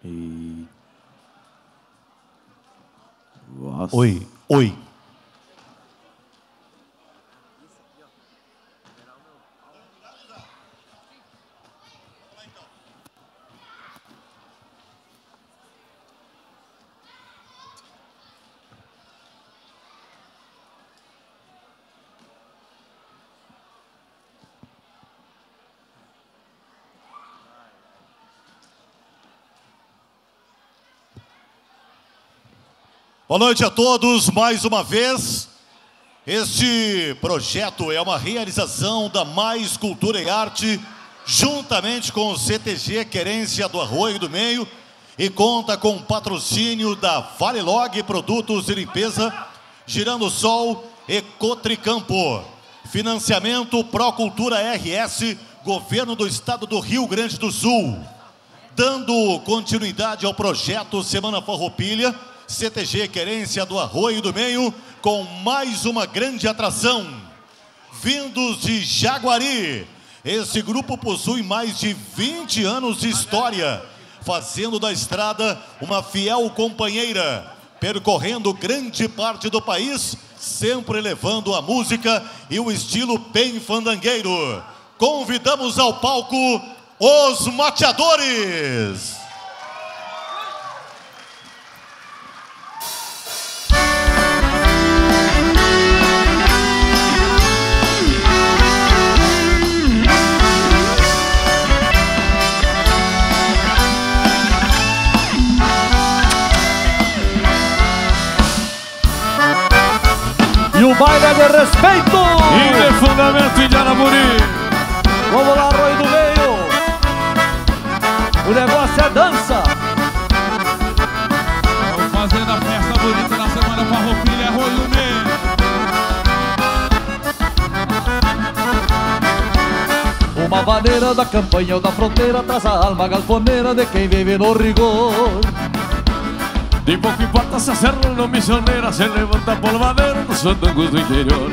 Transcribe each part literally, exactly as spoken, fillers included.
E... Nossa. Oi, oi. Boa noite a todos, mais uma vez. Este projeto é uma realização da Mais Cultura e Arte, juntamente com o C T G Querência do Arroio do Meio, e conta com o patrocínio da Vale Log Produtos de Limpeza, Girando Sol e Cotricampo. Financiamento Procultura R S, Governo do Estado do Rio Grande do Sul. Dando continuidade ao projeto Semana Farroupilha, C T G Querência do Arroio do Meio, com mais uma grande atração. Vindos de Jaguari, esse grupo possui mais de vinte anos de história, fazendo da estrada uma fiel companheira, percorrendo grande parte do país, sempre levando a música e o estilo bem fandangueiro. Convidamos ao palco os Mateadores. E o baile é de respeito! E de fundamento em Araburi. Vamos lá, Arroio do Meio! O negócio é dança! Vamos fazendo a festa bonita na Semana Farroupilha, Arroio do Meio. Uma vaneira da campanha ou da fronteira traz a alma galponeira de quem vive no rigor. De pouco importa se a serra não missioneira, se levanta a polvadeira nos fandangos do interior.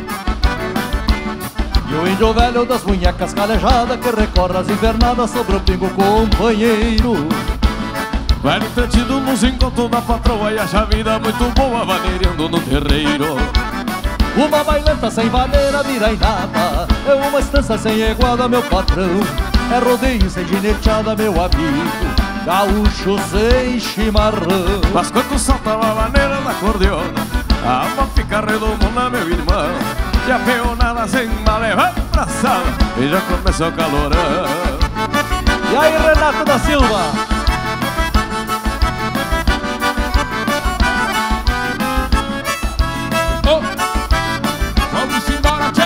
E o índio velho das munhecas calejadas que recorre as invernadas sobre o pingo companheiro. Velho entretido nos encontros da patroa e acha a vida muito boa vaneirando no terreiro. Uma bailanta sem vaneira vira em nada, é uma estância sem iguada, meu patrão. É rodeio sem gineteada, meu amigo, gaúcho sem chimarrão. Mas quando salta uma vaneira na cordeona, a alma fica redondona, meu irmão. E a peonada sem malé vai pra sala e já começa o calorão. E aí, Renato da Silva? Oh, vamos embora, tchê!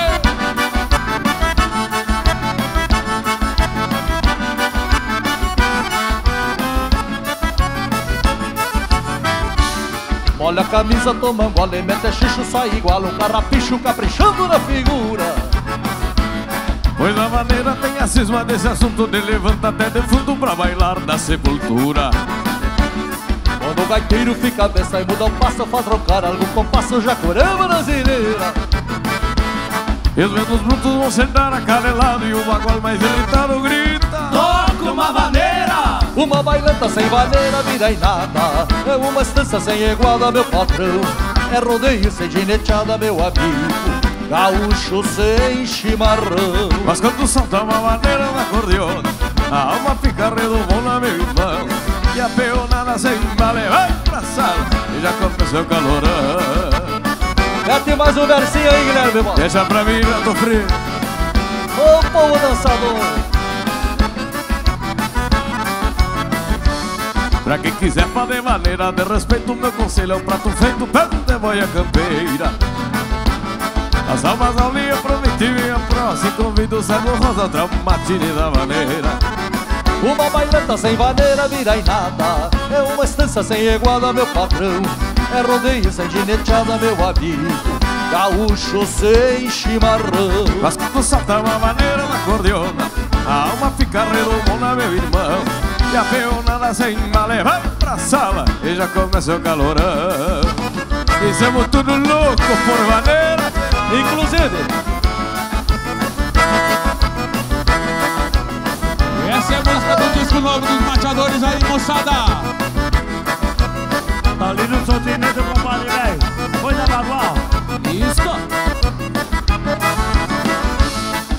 Molha a camisa, toma um gole, mete xixo, sai igual um carrapicho caprichando na figura. Pois a maneira tem a cisma desse assunto de levanta até de fundo pra bailar da sepultura. Quando o gaiteiro fica a besta e muda o passo, faz trocar algum compasso, jacurama brasileira. E os ventos brutos vão sentar acanelado e o bagual mais irritado grita: toca uma vaneira! Uma bailanta sem vaneira vira em nada, é uma estância sem iguada, meu patrão. É rodeio sem gineteada, meu amigo, gaúcho sem chimarrão. Mas quando salta uma vaneira na cordeona, a alma fica redondona, meu irmão. E a peonada sem balé vai pra sala e já começou o calorão. Mete mais um versinho aí, Guilherme, irmão. Deixa pra mim, eu tô frio. Ô povo dançador. Pra quem quiser fazer maneira de respeito, meu conselho é um prato feito perto de boia campeira. As almas ao linha prometi minha próxima, convido o Sérgio Rosa, traumatine da maneira. Uma bailanta sem vaneira vira em nada, é uma estância sem iguada, meu patrão. É rodeio sem gineteada, meu amigo, gaúcho sem chimarrão. Mas quando salta uma maneira na cordeona, a alma fica redondona, meu irmão. E a peonada sem malé vai pra sala e já começa o calorão. E somos tudo louco por vaneira, inclusive. Essa é a música do disco novo dos Mateadores aí, moçada.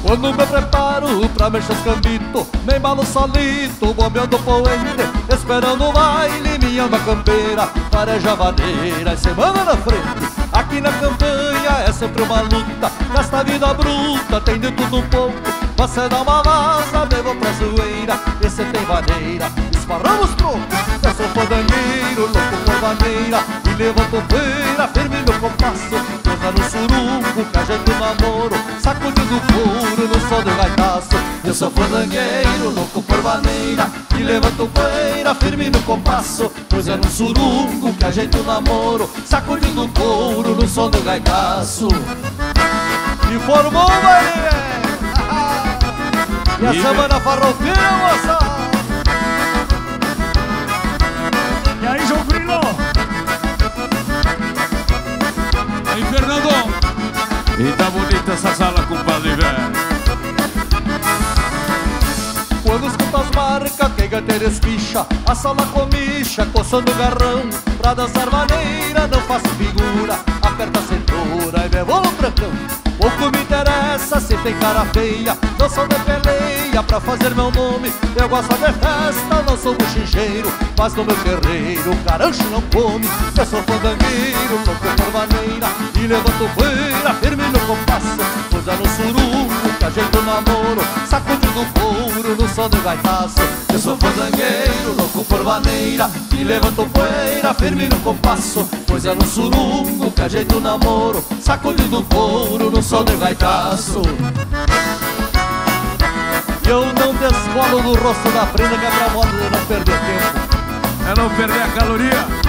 Quando me preparo pra mexer os cambitos, me embalo solito, bombeando poente, esperando o baile, minha alma campeira, fareja vaneira, semana na frente. Aqui na campanha é sempre uma luta, gasta vida bruta, tem de tudo um pouco. Você dá uma vaza, me vou pra zoeira, e cê tem vaneira, esparramos troco. Eu sou fandangueiro, louco por vaneira, e levanto feira, firme no compasso. Coisa no surungo, que ajeita o namoro, sacudindo couro no sol do gaitaço. Eu sou fandangueiro, louco por vaneira, e levanto poeira, firme no compasso. Pois é no surungo que ajeita o namoro, sacudindo couro no som do gaitaço. E formou o baile! E a semana farroupilha, moça! E aí, João Grilo? Aí, Fernando! E tá bonita essa sala, compadre velho. Quando escuto as marcas, quem gaiteira espicha, a sala comicha, coçando o garrão. Pra dançar maneira, não faço figura, aperta a cintura e me vou no trancão. Pouco me interessa se tem cara feia, não sou de peleia pra fazer meu nome. Eu gosto de festa, não sou buchincheiro, mas no meu terreiro o carancho não come. Eu sou fandangueiro, louco por maneira, e levanto poeira, firme no compasso. Coisa no surungo, que ajeita o namoro, sacudindo couro no som do gaitaço. Eu sou fandangueiro, louco por maneira, e levanto poeira, firme no compasso. Coisa no surungo, que ajeita o namoro, sacudindo couro no som do gaitaço. Eu não descolo do rosto da prenda, que é pra moda de não perder tempo. É não perder a caloria.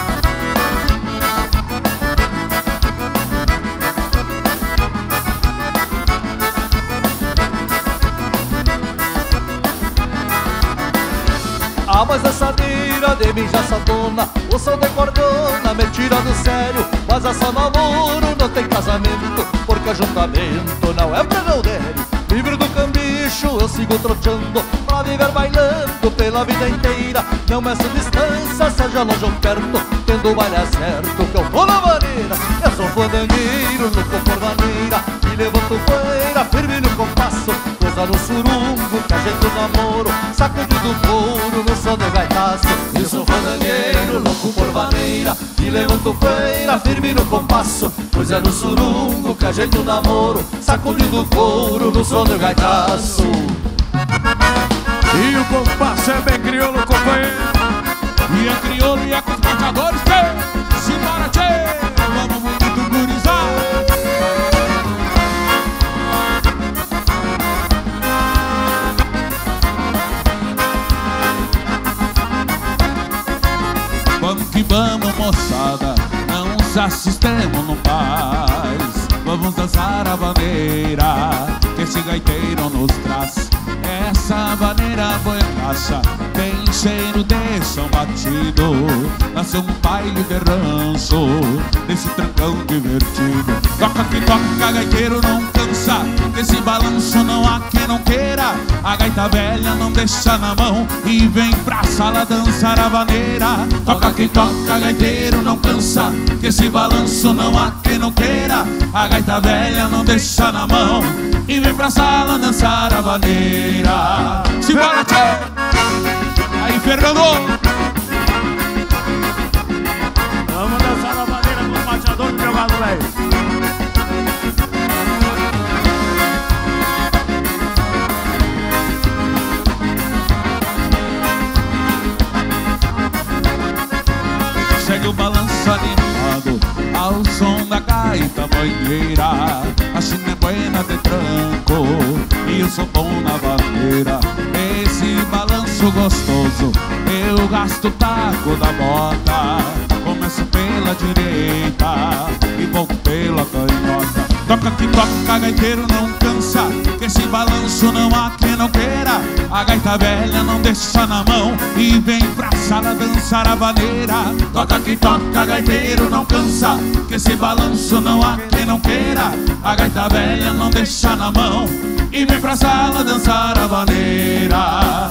Ah, mas essa mira de mim já satona, o som de cordona me tira do sério. Mas é só namoro, não tem casamento, porque ajuntamento não é pra Gaudério. Livre do cambicho, eu sigo troteando, pra viver bailando pela vida inteira. Não meço distância, seja longe ou perto, tendo o baile é certo que eu vou na maneira. Eu sou fandangueiro, louco por maneira, e levanto poeira, firme no compasso. Coisa no surungo, que ajeita o namoro, sacudindo couro no som do gaitaço. Eu sou fandangueiro, louco por vaneira, e levanto poeira, firme no compasso. Pois é no surungo que ajeita o namoro, sacudindo couro no som do gaitaço. E o compasso é bem crioulo, companheiro. E é crioulo e é com os marcadores, tchê! Simbora, tchê! Vamos muito gurizar! Vamos que vamos, moçada, não se assustemos no paz. Vamos dançar a vaneira que esse gaiteiro nos traz. Essa vaneira boiaça tem cheiro de São Batido. Nasceu um baile de ranço nesse trancão divertido. Toca que toca, gaiteiro não cansa, desse balanço não há quem não queira. A gaita velha não deixa na mão e vem pra sala dançar a vaneira. Toca que toca, gaiteiro não cansa, que esse balanço não há quem não queira. A gaita velha não deixa na mão e vem pra sala dançar a vaneira. Simbora, tchê! Aí, Fernando! Vamos dançar a vaneira com o mateador do meu gado, velho. Segue o balanço animado ao som da gaita banheira. A china é buena de tranco e eu sou bom na vaneira. Esse balanço gostoso eu gasto o taco da bota. Começo pela direita e vou pela canhota. Toca que toca, gaiteiro não cansa, que esse balanço não há quem não queira. A gaita velha não deixa na mão e vem pra sala dançar a vaneira. Toca que toca, gaiteiro não cansa, que esse balanço não há quem não queira. A gaita velha não deixa na mão e vem pra sala dançar a vaneira.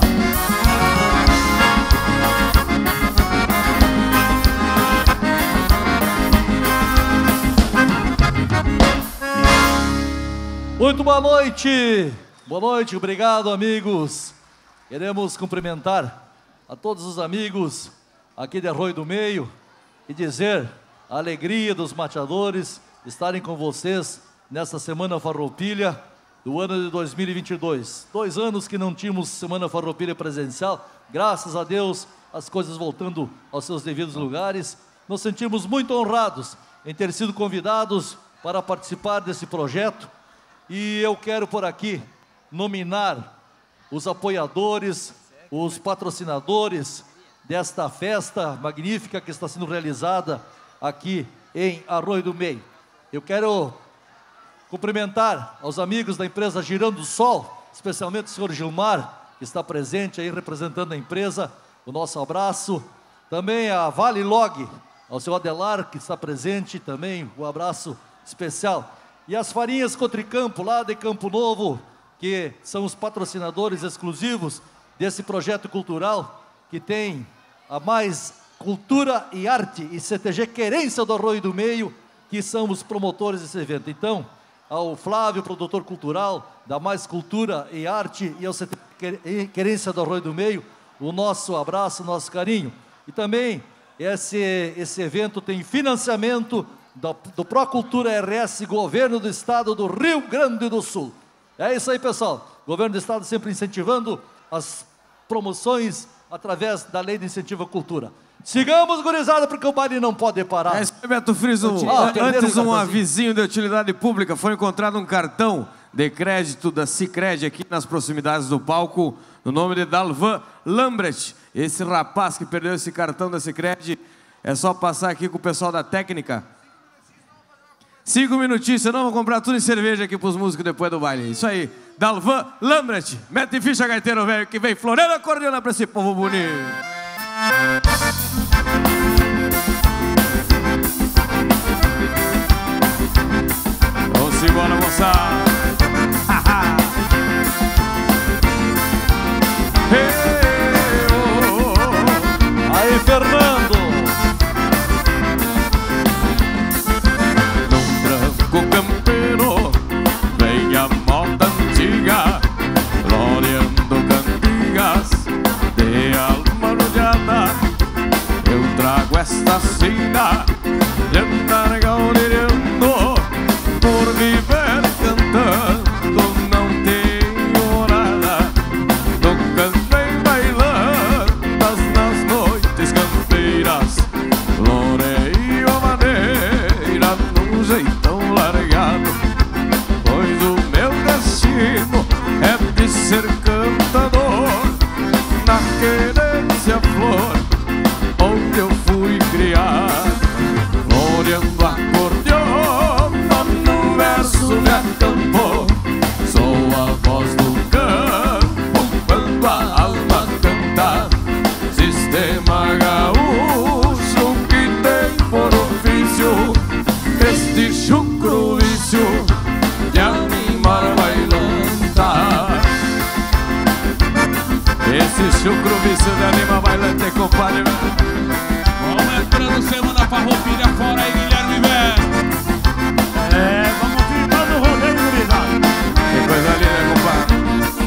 Muito boa noite, boa noite, obrigado amigos. Queremos cumprimentar a todos os amigos aqui de Arroio do Meio e dizer a alegria dos mateadores estarem com vocês nessa Semana Farroupilha do ano de dois mil e vinte e dois. Dois anos que não tínhamos Semana Farroupilha presencial, graças a Deus as coisas voltando aos seus devidos lugares. Nos sentimos muito honrados em ter sido convidados para participar desse projeto e eu quero por aqui nominar os apoiadores, os patrocinadores desta festa magnífica que está sendo realizada aqui em Arroio do Meio. Eu quero cumprimentar aos amigos da empresa Girando do Sol, especialmente o senhor Gilmar, que está presente aí representando a empresa, o nosso abraço. Também a Vale Log, ao seu Adelar, que está presente também, um abraço especial. E as farinhas Cotricampo, lá de Campo Novo, que são os patrocinadores exclusivos desse projeto cultural, que tem a mais cultura e arte, e C T G Querência do Arroio do Meio, que são os promotores desse evento. Então, ao Flávio, produtor cultural, da Mais Cultura e Arte, e ao C T G Querência do Arroio do Meio, o nosso abraço, o nosso carinho. E também, esse, esse evento tem financiamento do, do Procultura R S, Governo do Estado do Rio Grande do Sul. É isso aí, pessoal. Governo do Estado sempre incentivando as promoções através da Lei de Incentivo à Cultura. Sigamos, gurizada, porque o baile não pode parar. É isso, Beto Friso. Ah, Antes, um um avisinho de utilidade pública. Foi encontrado um cartão de crédito da Sicredi aqui nas proximidades do palco, no nome de Dalvan Lambrecht. Esse rapaz que perdeu esse cartão da Sicredi, é só passar aqui com o pessoal da técnica. Cinco minutinhos, senão vou comprar tudo em cerveja aqui pros músicos depois do baile. Isso aí, Dalvan Lambrecht. Mete ficha, gaiteiro velho, que vem floreando a acordeona pra esse povo bonito. Vamos embora, moçada. Aí, Fernando. Num branco campeiro vem a moda antiga, gloriando cantigas de alma rodeada. Eu trago esta sina de andar gaudirando, por viver cantando não tenho morada. Nunca vem bailando nas noites campeiras, floreio a maneira num jeitão largado, pois o meu destino é de ser cantador na querência flor onde eu fui criado. Floreando acordeona no verso me acampou, sou a voz do campo quando a alma canta. Sistema gaúcho que tem por ofício este chucro vício de animar bailanta. Esse chucro vício de animar bailante, compadre. Vamos entrando Semana Farroupilha fora aí, Guilherme Beto. É, vamos firmando o rodeio, gurizada. Que coisa linda, compadre.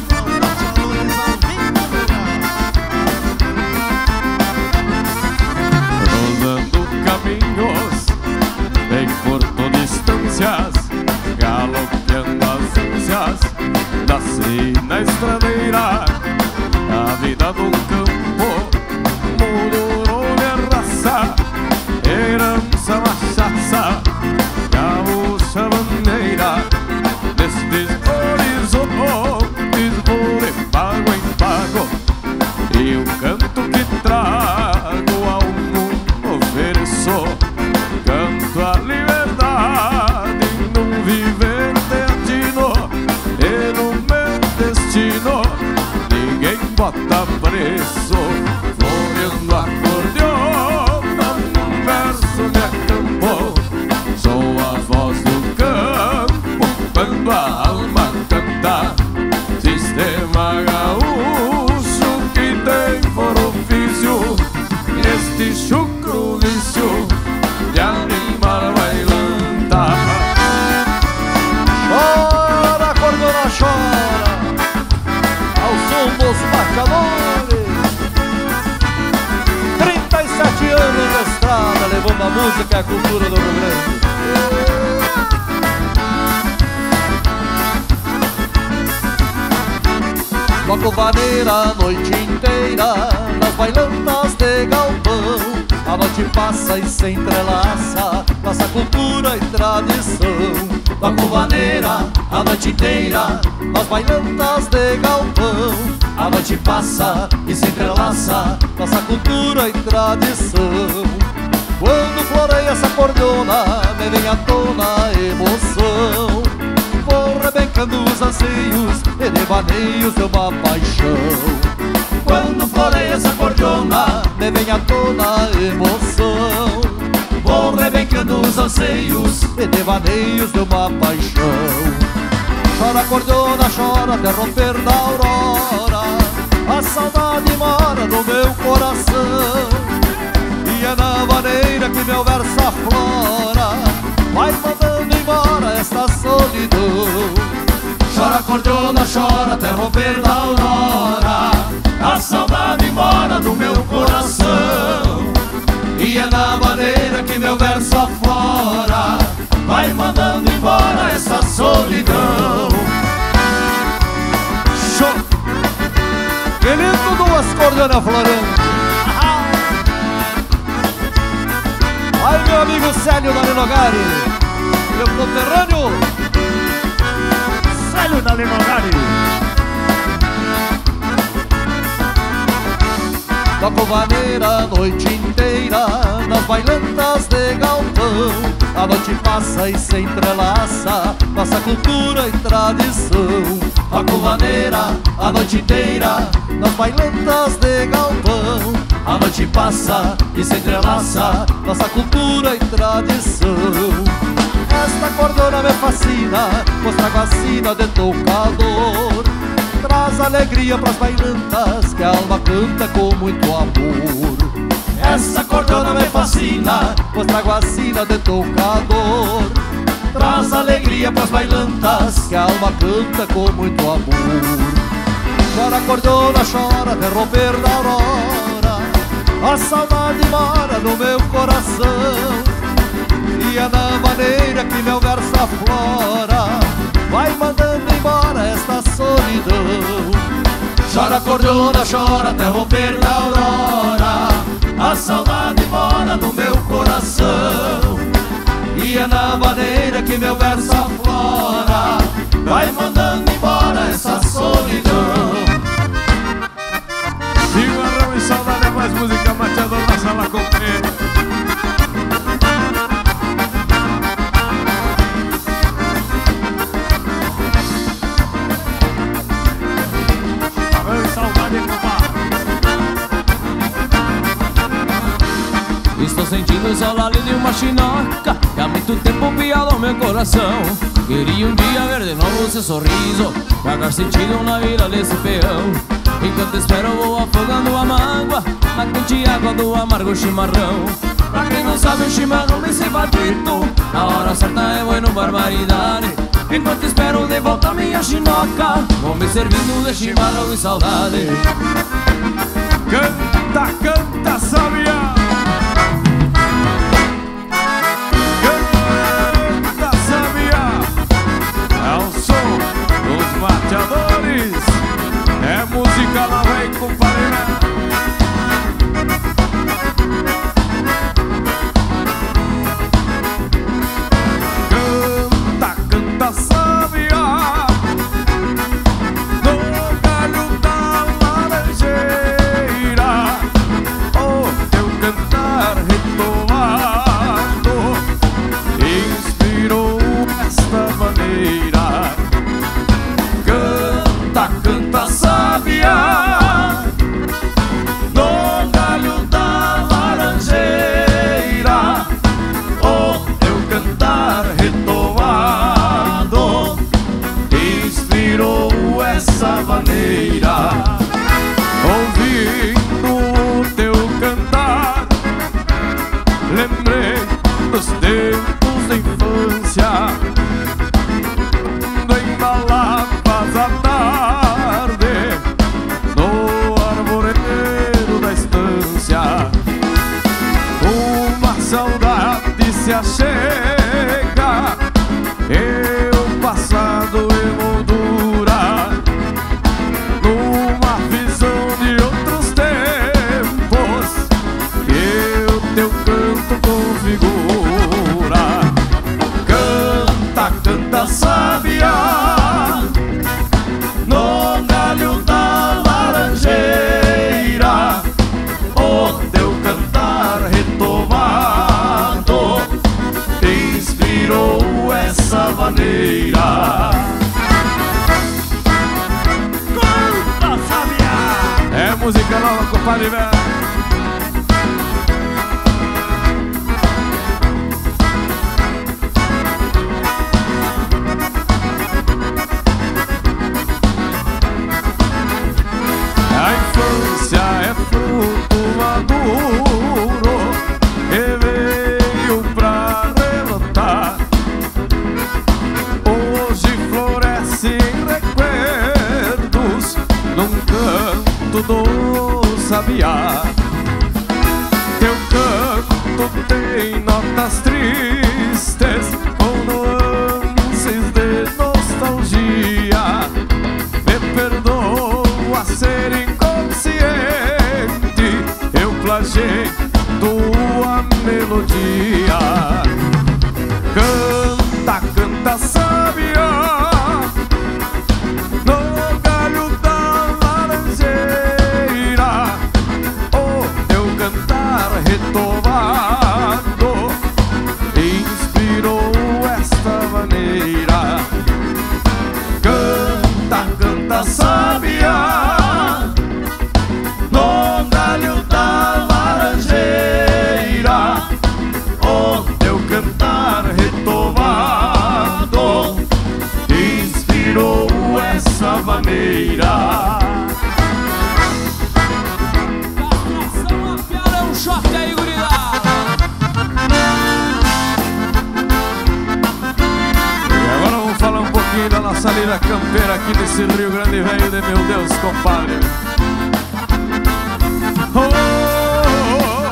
Rodando caminhos, bem curto distâncias, galopeando as ânsias da sina estradeira. A vida do campo mudou minha raça, herança machaça, gaúcha bandeira. Nestes horizontes vou de pago em pago, e o canto que trago ao mundo ofereço. Canto a liberdade num viver teatino, e no meu destino ninguém bota preço. Floreando acordeona num verso me acampou, sou a voz do campo quando a alma canta. Sistema gaúcho que tem por ofício este chucro vício de animar bailanta. Chora, a música é a cultura do Rio Grande. Toco vaneira a noite inteira nas bailantas de galpão. A noite passa e se entrelaça nossa cultura e tradição. Toco vaneira a noite inteira nas bailantas de galpão. A noite passa e se entrelaça nossa cultura e tradição. Quando floreia essa cordona, me vem à tona a emoção. Vou rebencando os anseios e devaneios de uma paixão. Quando floreia essa cordona, me vem à tona a emoção. Vou rebencando os anseios e devaneios de uma paixão. Chora cordona, chora até romper da aurora. A saudade mora no meu coração. E é na maneira que meu verso aflora, vai mandando embora esta solidão. Chora cordona, chora até romper da aurora. A saudade mora no meu coração. E é na maneira que meu verso aflora, vai mandando embora essa solidão. Show! Que lindo, duas cordonas florando. Aí meu amigo Célio da Lenogari, meu conterrâneo Célio da Lenogari. Toco vaneira a noite inteira nas bailantas de galpão. A noite passa e se entrelaça nossa cultura e tradição. Toco vaneira a noite inteira nas bailantas de galpão. A noite passa e se entrelaça nossa cultura e tradição. Esta cordona me fascina, pois trago a sina de tocador. Traz alegria pras bailantas que a alma canta com muito amor. Essa cordona me fascina, pois trago a sina de tocador. Traz alegria pras bailantas que a alma canta com muito amor. Chora cordona, chora até romper da aurora. A saudade mora no meu coração. E é na maneira que meu verso aflora, vai mandando embora esta solidão. Chora cordona, chora até romper da aurora. A saudade mora no meu coração. E é na maneira que meu verso aflora, vai mandando embora essa solidão. Cigarrão e saudade é mais música mateador na sala completa. Estou sentindo o sol ali de uma chinoca que há muito tempo piado meu coração. Queria um dia ver de novo seu sorriso, pagar sentido na vida desse peão. Enquanto espero vou afogando a mágoa na quente água do amargo chimarrão. Pra quem não sabe o chimarrão desse batito, na hora certa é bueno barbaridade. Enquanto espero de volta minha chinoca, vou me servindo de chimarrão e saudade. Canta, canta, sabia. Canta, sabia. É o som dos mateadores. É música lá vem com farinha. Canta, canta, sabia. No galho da laranjeira, oh, teu cantar retomado inspirou esta maneira. Canta, canta, sabia. No galho da laranjeira, oh, teu cantar retomado inspirou essa maneira. Ouvindo o teu cantar, lembrei dos tempos da infância, quando embalavas a tarde no arvoredo da estância. Uma saudade chega e o passado emoldura numa visão de outros tempos que o teu canto configura. Canta, canta, sabiá, no galho da laranjeira, o teu cantar retomado inspirou essa maneira. Canta, sabiá! É música nova, compadre velho. A infância é fruto maduro que veio pra relotar. Hoje floresce em recuerdos num canto do sabiá. Teu canto tem notas tristes com nuances de nostalgia. Me perdoa ser inconsciente, eu plagiei tua melodia. Canta, canta, sabiá, no galho da laranjeira, o teu cantar retomado inspirou esta maneira. Canta, canta, sabiá, no galho da laranjeira, o teu cantar retomado inspirou essa maneira. Castração, a piada é um choque aí, gurizada. E agora vamos falar um pouquinho da nossa lida campeira aqui nesse Rio Grande Velho de meu Deus, compadre. Oh, oh,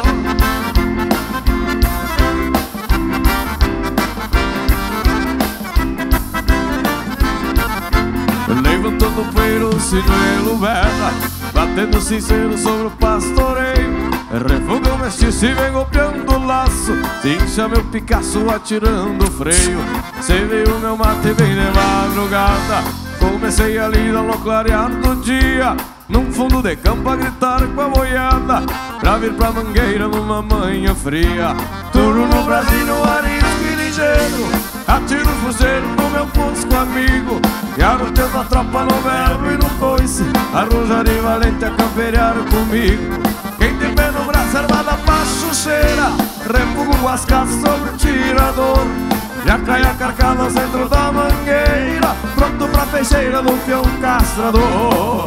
oh. Levantando poeiro, o sinuelo berra, batendo sincero sobre o pastoreio. Refuga o mestiço e vem golpeando o laço, cincha meu Picasso atirando o freio. Cê veio meu mate bem de madrugada, comecei a lida no clarear do dia, num fundo de campo a gritar com a boiada, pra vir pra Mangueira numa manhã fria. Tudo no Brasil, no arisco e ligeiro, atiro os cruzeiros no meu fusco amigo, e arroteio a tropa no verbo e no coice, arrojar e valente a camperiar comigo. Quem tem pé no braço armada pra chucheira, refugo com as casas sobre o tirador, já cai a carcada dentro da mangueira, pronto pra peixeira do peão castrador.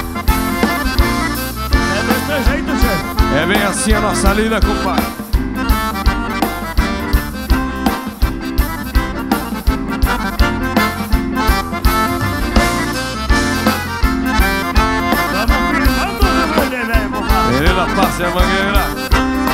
É desse jeito, chefe. É bem assim a nossa lida, compadre. Vamos firmando o Rio Grande Velho, compadre. Pereira passa a mangueira.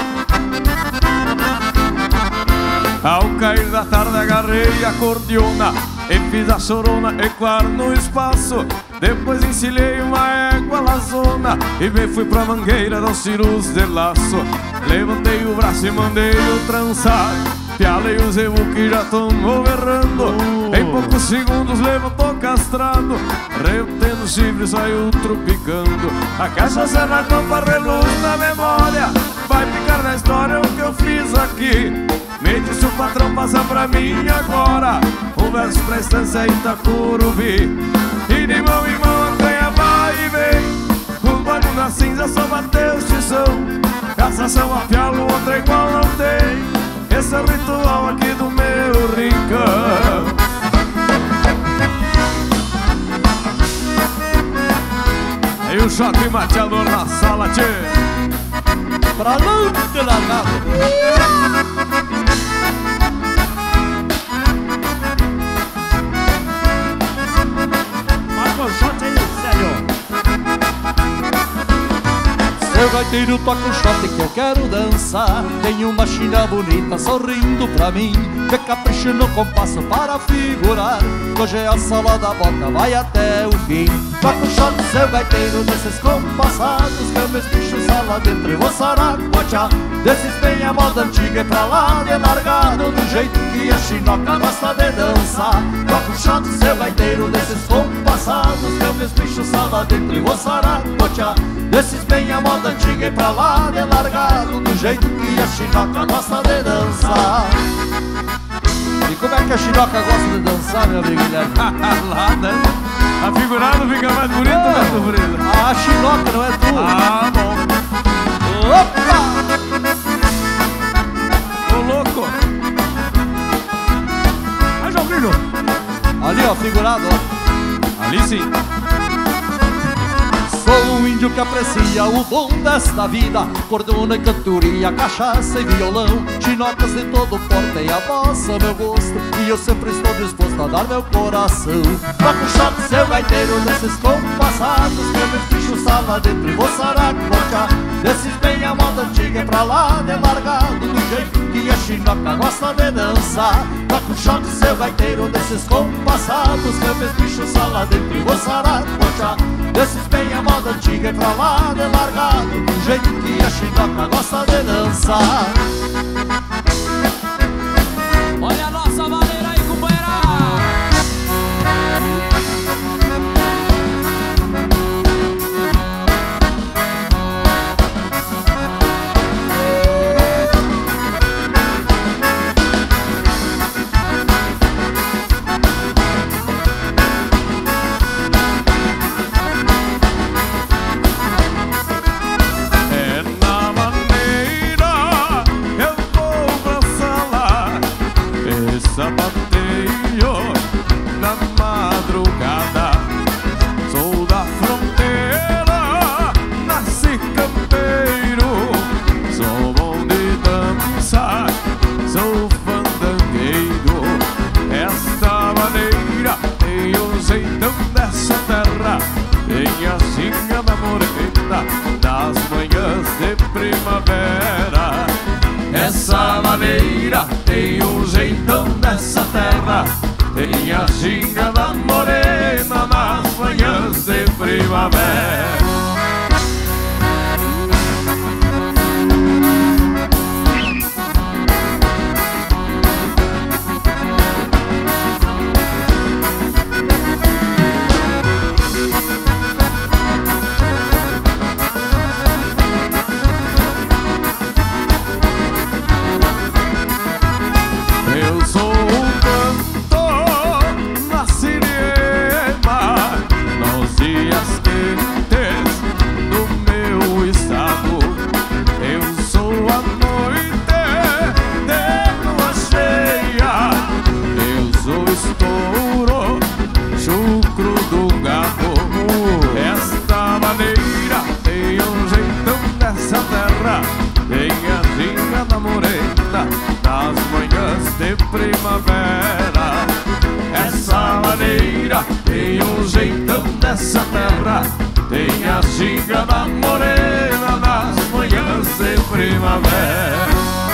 Ao cair da tarde agarrei a cordiona e fiz a chorona ecoar no espaço. Depois encilhei uma égua lazona e me fui pra Mangueira dos tiros de laço. Levantei o braço e mandei o trançar, pialei o zebu que já tomou berrando. Em poucos segundos levantou castrado, retendo o chifre saiu tropicando. A cachaça na campa reluz na memória, vai ficar na história o que eu fiz aqui. Me disse o patrão, passa pra mim agora um verso pra estância Itacurubi. E de mão em mão a canha vai e vem, o barulho na cinza só bateu o tição. Castração a pialo, outra igual não tem, esse é o ritual aqui do meu rincão. E o choque mateador na sala, tchê. Pra longe da nave. Marca o shot aí, sério. Seu seu gaiteiro toca um shot que eu quero dançar. Tem uma china bonita sorrindo pra mim, que capricho no compasso para figurar. Hoje é a sola da bota, vai até o fim. Toca um shot seu gaiteiro desses compassados, que eu me espicho sala dentro e vou saracotear. Desses bem a moda antiga e pra lá de largado, do jeito que a chinoca gosta de dançar. Toca um shot seu gaiteiro desses compassados, que eu me espicho sala dentro e vou saracotear. Desses bem a moda antiga e pra lá de largado, do jeito que a chinoca gosta de dançar. E como é que a chinoca gosta de dançar, meu amigo Guilherme? Lá, né? A figurada fica mais bonita, é. né, Sofrida? A chinoca, não é tu? Ah, bom. Opa! Ô, louco! Vai, João Brilho! Ali, ó, figurado, ó. Ali sim. Sou um índio que aprecia o dom desta vida, cordona e cantoria, cachaça e violão, chinocas de todo porte e a voz a meu gosto, e eu sempre estou disposto a dar meu coração. Toca o shot seu gaiteiro desses compassados, que eu me ficho sala dentro e vou saracotear. Desses bem a moda antiga é pra lá de largado, do jeito que a chinoca gosta de dançar. Toca o shot seu gaiteiro desses compassados, que eu me ficho sala dentro e vou saracotear. Desses bem a moda antiga é pra lá de largado, do jeito que a chinoca gosta de dançar. Olha a nossa maneira aí, companheira. Sapateio na madrugada, sou da fronteira, nasci campeiro, sou bom de dançar, sou fandangueiro. Esta maneira tem o jeitão dessa terra, tem a ginga da morena nas manhãs de primavera. Essa maneira tem o jeitão dessa terra, tem a ginga da morena nas manhãs de primavera. Eu sou um cantor na Siriema, nos dias quentes do meu estado. Eu sou a noite de lua cheia, eu sou estouro, chucro do gado. Esta maneira tem um jeitão dessa terra, tem a ginga da morena nas manhãs de primavera. Essa maneira tem um jeitão dessa terra, tem a ginga da morena nas manhãs de primavera.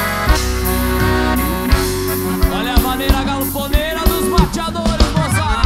Olha a maneira galponeira dos bateadores, moçada.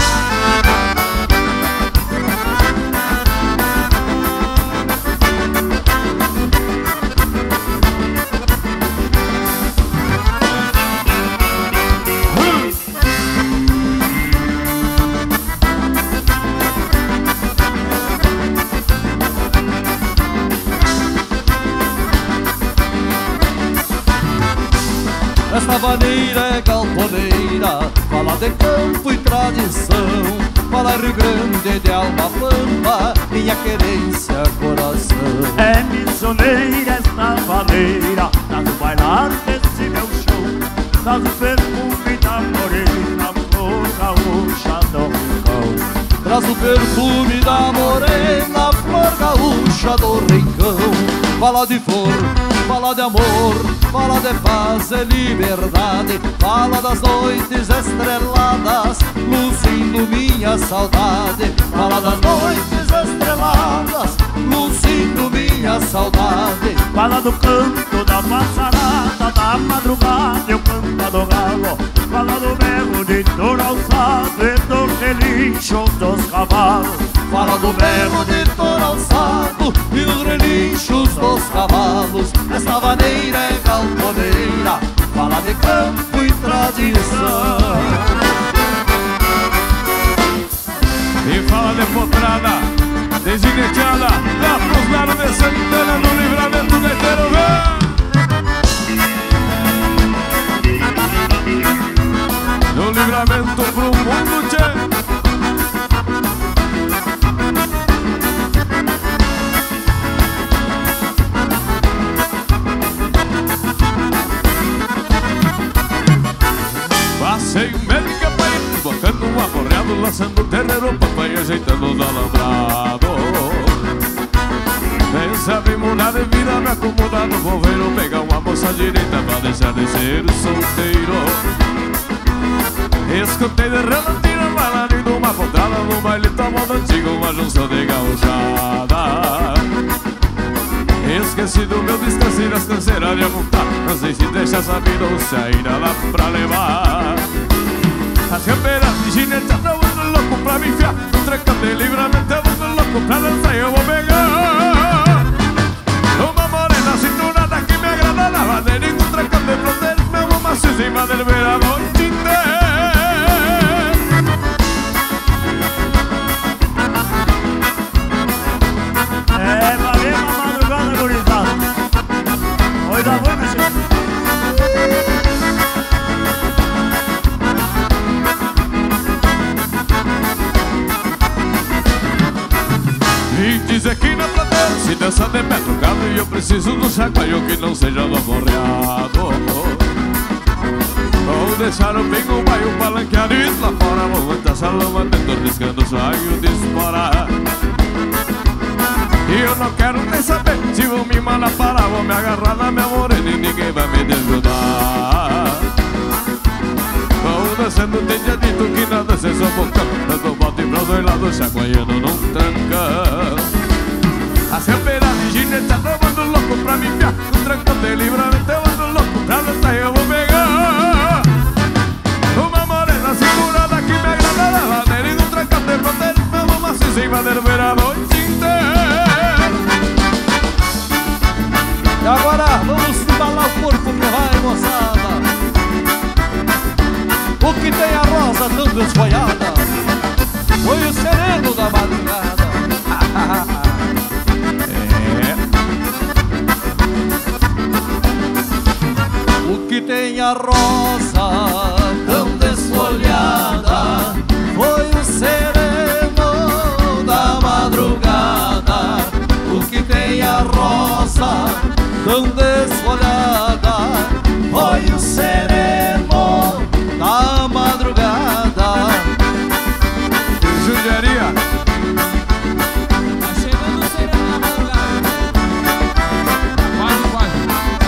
Esta maneira é galponeira, fala de campo e tradição, fala Rio Grande de alma pampa, minha querência, coração. É missioneira esta maneira, traz o bailar desse meu show, traz o perfume da morena, flor gaúcha do rincão. Traz o perfume da morena, flor gaúcha do rincão. Fala de flor, fala de amor, fala de paz e liberdade, fala das noites estreladas, luzindo minha saudade. Fala das noites estreladas, luzindo minha saudade. fala do canto da passarada, da madrugada e o canto do galo. Fala do berro de touro alçado e dos relinchos dos cavalos. Fala do berro de touro alçado e os relinchos dos cavalos. Esta vaneira é galponeira, fala de campo e tradição. E fala de potrada, desineteada, lá pros lados de Santana, no Livramento Gaiteiro, vem! No Livramento pro mundo, tchê! Passei médica pra ir, bocando um aporreado, laçando o terreiro, papai ajeitando o alambrado. Pensa bem mudar de vida, me acomodar no voveiro, pegar uma moça direita pra deixar de ser solteiro. Escutei de relantina, bailarem de uma potrada, no baile da moda antiga, uma junção de gauchada. Esqueci do meu descanso e das canseiras de amontar, não sei se deixa sabido ou se ainda dá pra levar. As camperas de ginete, eu ando louco pra me enfiar no trancão de Livramento, eu ando louco pra dançar e eu vou pegar uma morena cinturada que me agrada, na madeira com trancão de fronteira, meu macio em madeira a noite inteira. É, valeu uma madrugada, gurizada. Coisa boa, meu chefe. E diz aqui na plateia, se dança de pé trocado, e eu preciso do chacoalho que não seja do aporreado. Vou deixar o pingo, vai o palanqueado e lá fora vou muita salama, tento riscando o saio disparar. E eu não quero nem saber se vão me mandar parar, vou me agarrar na minha morena e ninguém vai me desgrudar. Vou dançando tentadito que nada sem sufocão, dando volta e pra dois lados, chacoalhando num trancão. As camperas de ginete, eu ando louco pra me enfiar no trancão de Livramento, eu ando louco pra dançar e eu vou pegar uma morena segurada que me agrada, na madeira e no trancão de fronteira, meu macio em madeira ver a noite inteira. E agora vamos embalar o corpo que vai, moçada. O que tem a rosa tão desfolhada foi o sereno da madrugada. É. O que tem a rosa tão desfolhada foi o sereno da madrugada. O que tem a rosa tão desfolhada foi o sereno da madrugada. Judiaria. Tá chegando o sereno na madrugada. Quase, quase.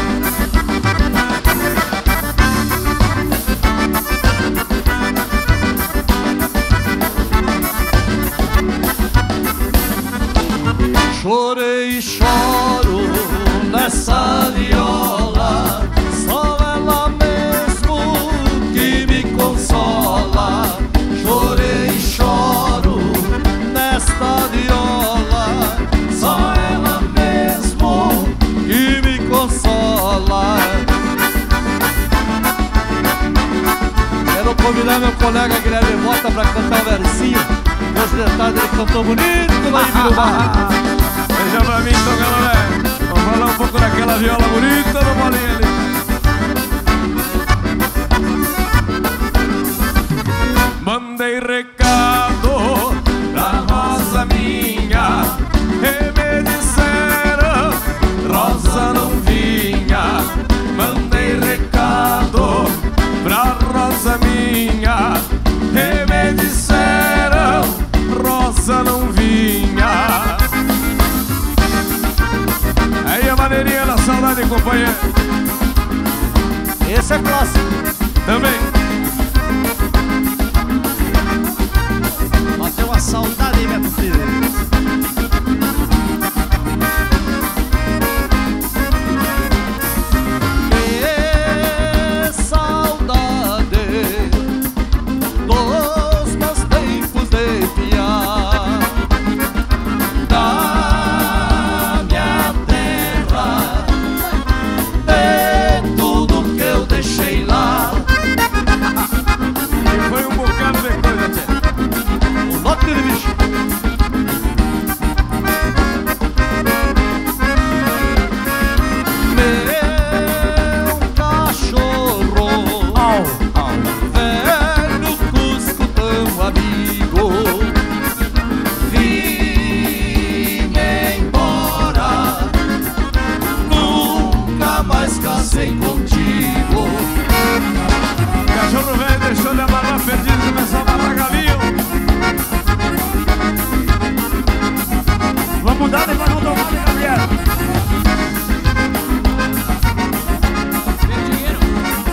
Chorei e choro nessa viola, só ela mesmo que me consola. Chorei e choro nesta viola, só ela mesmo que me consola. Quero convidar meu colega Guilherme Mota pra cantar um versinho. Hoje de tarde ele cantou bonito lá em Bilbao. Deixa pra mim então, galera. Vamos falar um pouco daquela viola bonita no bolinho ali. Mandei recado pra rosa minha, e me disseram rosa não vinha. Mandei recado pra rosa minha, e me disseram rosa não vinha. Aí a maneirinha da saudade, companheiro. Esse é clássico. Também. Bateu uma saudade, minha filha. Vamos dar para não tomar, né, Gabriel? Tem dinheiro.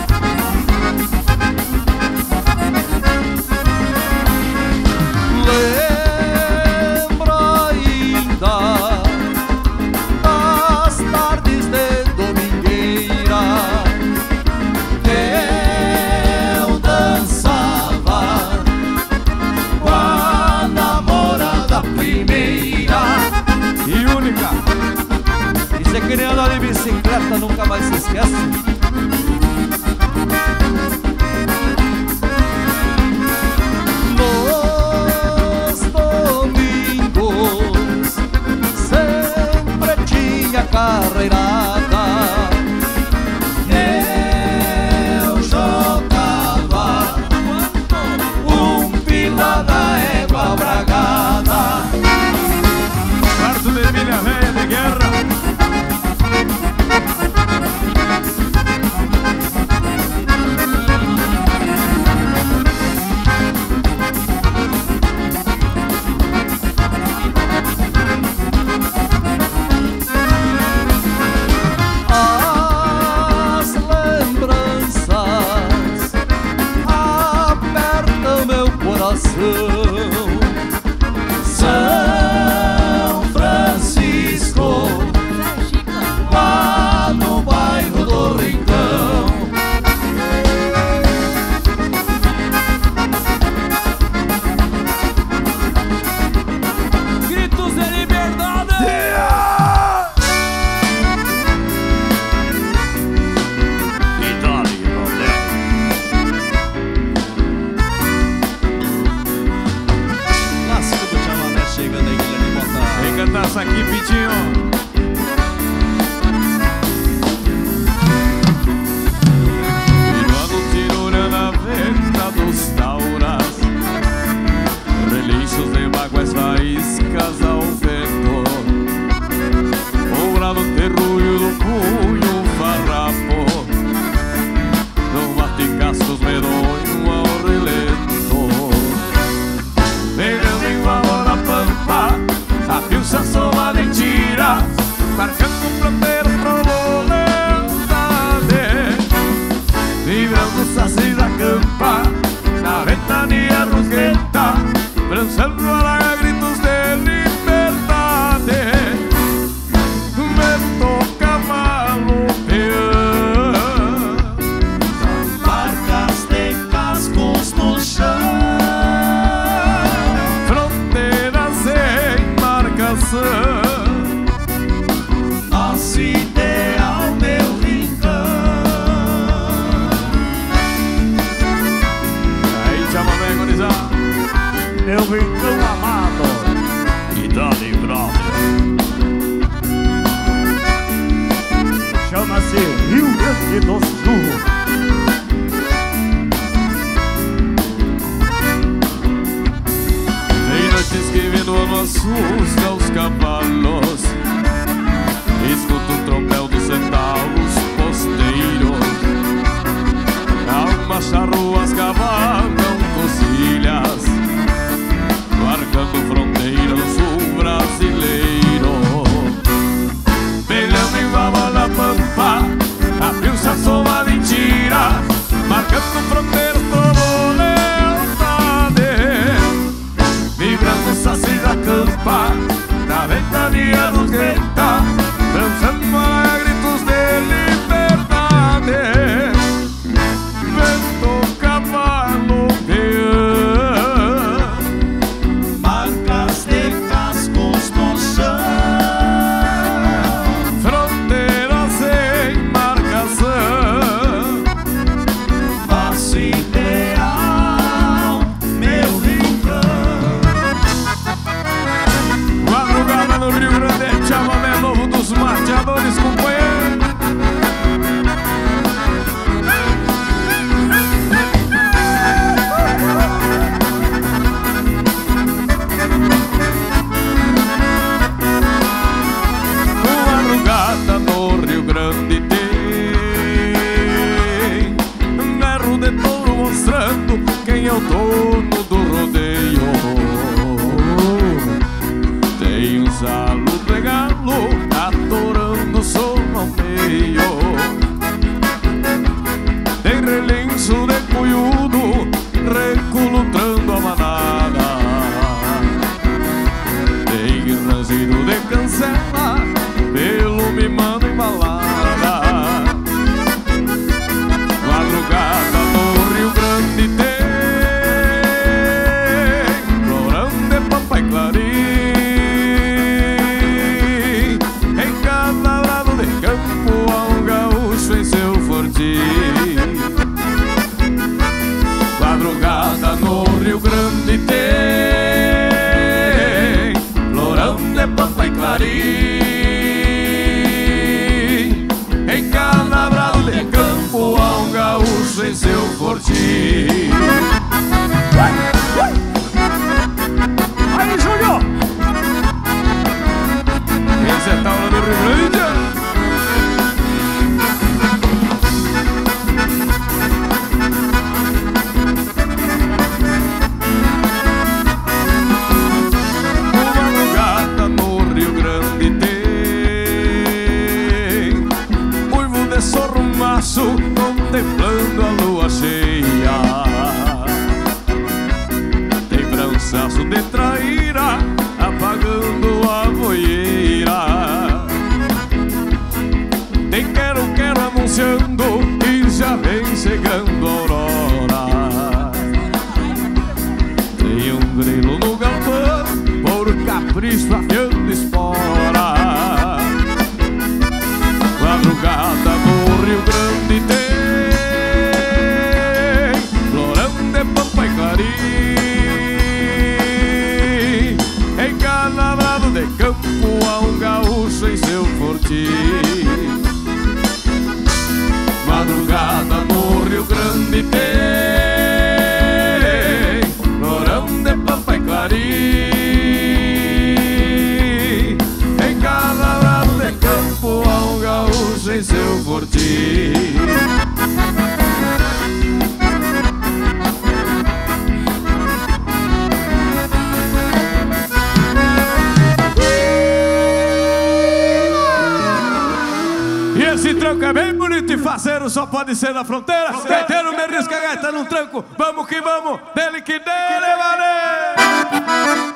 Lembro ainda das tardes de domingueira que eu dançava com a namorada primeira E única. e se querer andar de bicicleta nunca mais se esquece. Nos domingos sempre tinha carreirada. Eu jogava um pila da égua bragada. Quarto de milha velha de guerra. As lembranças apertam meu coração. São Francisco, lá no bairro do Rincão. Gritos de liberdade. E dali, Rodé. Clássico do chamamé chegando aí, Guilherme Botar. Vem cantar essa aqui, Pitinho. Piruando tirura na venta dos tauras, relinchos de baguas, faíscas ao vento, o brado terrulho do punho, farrapo, do bate-cascos medonho ao relento. Pegando em valor a pampa, a pilsa soma de tira, marcando fronteira provolendade, vibrando o saci da campa, na ventania rusguenta, lançando a gritos de liberdade. Vento cavalo peão, Marcas de cascos no chão. fronteiras em marcação. Nosso ideal, meu rincão. Aí, chamamé, gurizada. Meu rincão amado. E dali, brother. Chama-se Rio Grande do Sul. Tem noites que vendo no assusta os cavalos, Gonçalo regalo, atorando o sol ao meio. Tem relincho de cunhudo, recolutrando a manada. Tem rangido de cancela, pelo me manda embalada. Madrugada no Rio Grande tem florão de papai clarim. Em cada lado de campo há um gaúcho em seu fortim. Madrugada no Rio Grande tem florão de papai clarim. Em cada lado de campo há um gaúcho em seu fortim. Aí, Júnior! Esse é Taura do Rio Grande. Uma madrugada no Rio Grande tem uivo de sorrumaço contemplando a lua cheia. Tem brançaço de traíra apagando a voeira. Tem quero-quero anunciando que já vem chegando a aurora. Tem um grilo no galpão por capricho afiando espora. Madrugada no Rio Grande tem florão de pampa e clarim. Em cada lado de campo há um gaúcho em seu fortim. Madrugada no Rio Grande tem florão de pampa e clarim. Em cada lado de campo há um gaúcho em seu fortim. E esse tranco é bem bonito e faceiro, só pode ser na fronteira. Gaiteiro me risca a gaita num tranco. Vamos que vamos, dele que dele, valeu!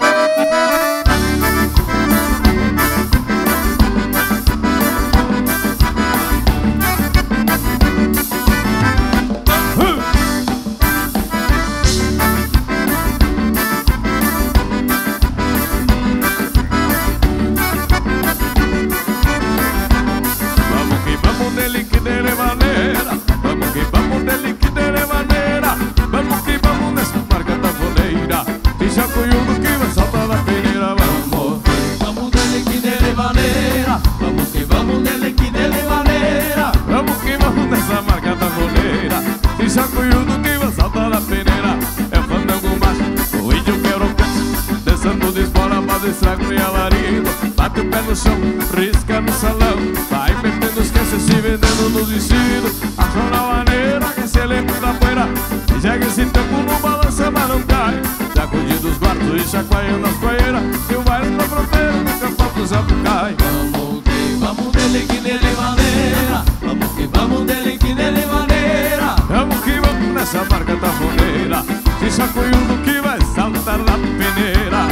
Vamos que vamos dele que dele maneira. Vamos que vamos nessa marca tafoneira. De chacunhudo que vai saltar na peneira. Vamos que vamos dele que dele maneira. Vamos que vamos dele que dele maneira. Vamos que vamos nessa marca tafoneira. De chacunhudo que vai saltar na peneira. É fandango macho, o índio quero cacho. Descendo de espora pra estrago e alarido. Bate o pé no chão, risca no salão. Vai metendo os caixas se vendendo nos vestidos. Achou na maneira que se lembra da poeira. E joga esse tempo no balança mas não cai. Sacudindo os quartos e chacoalhando as coeiras. E o baile na fronteira nunca falta o zapucai. Vamos que vamos dele que dele maneira. Vamos que vamos dele que dele maneira. Vamos que vamos nessa marca tafoneira. Se chacoalhando que vai saltar na peneira.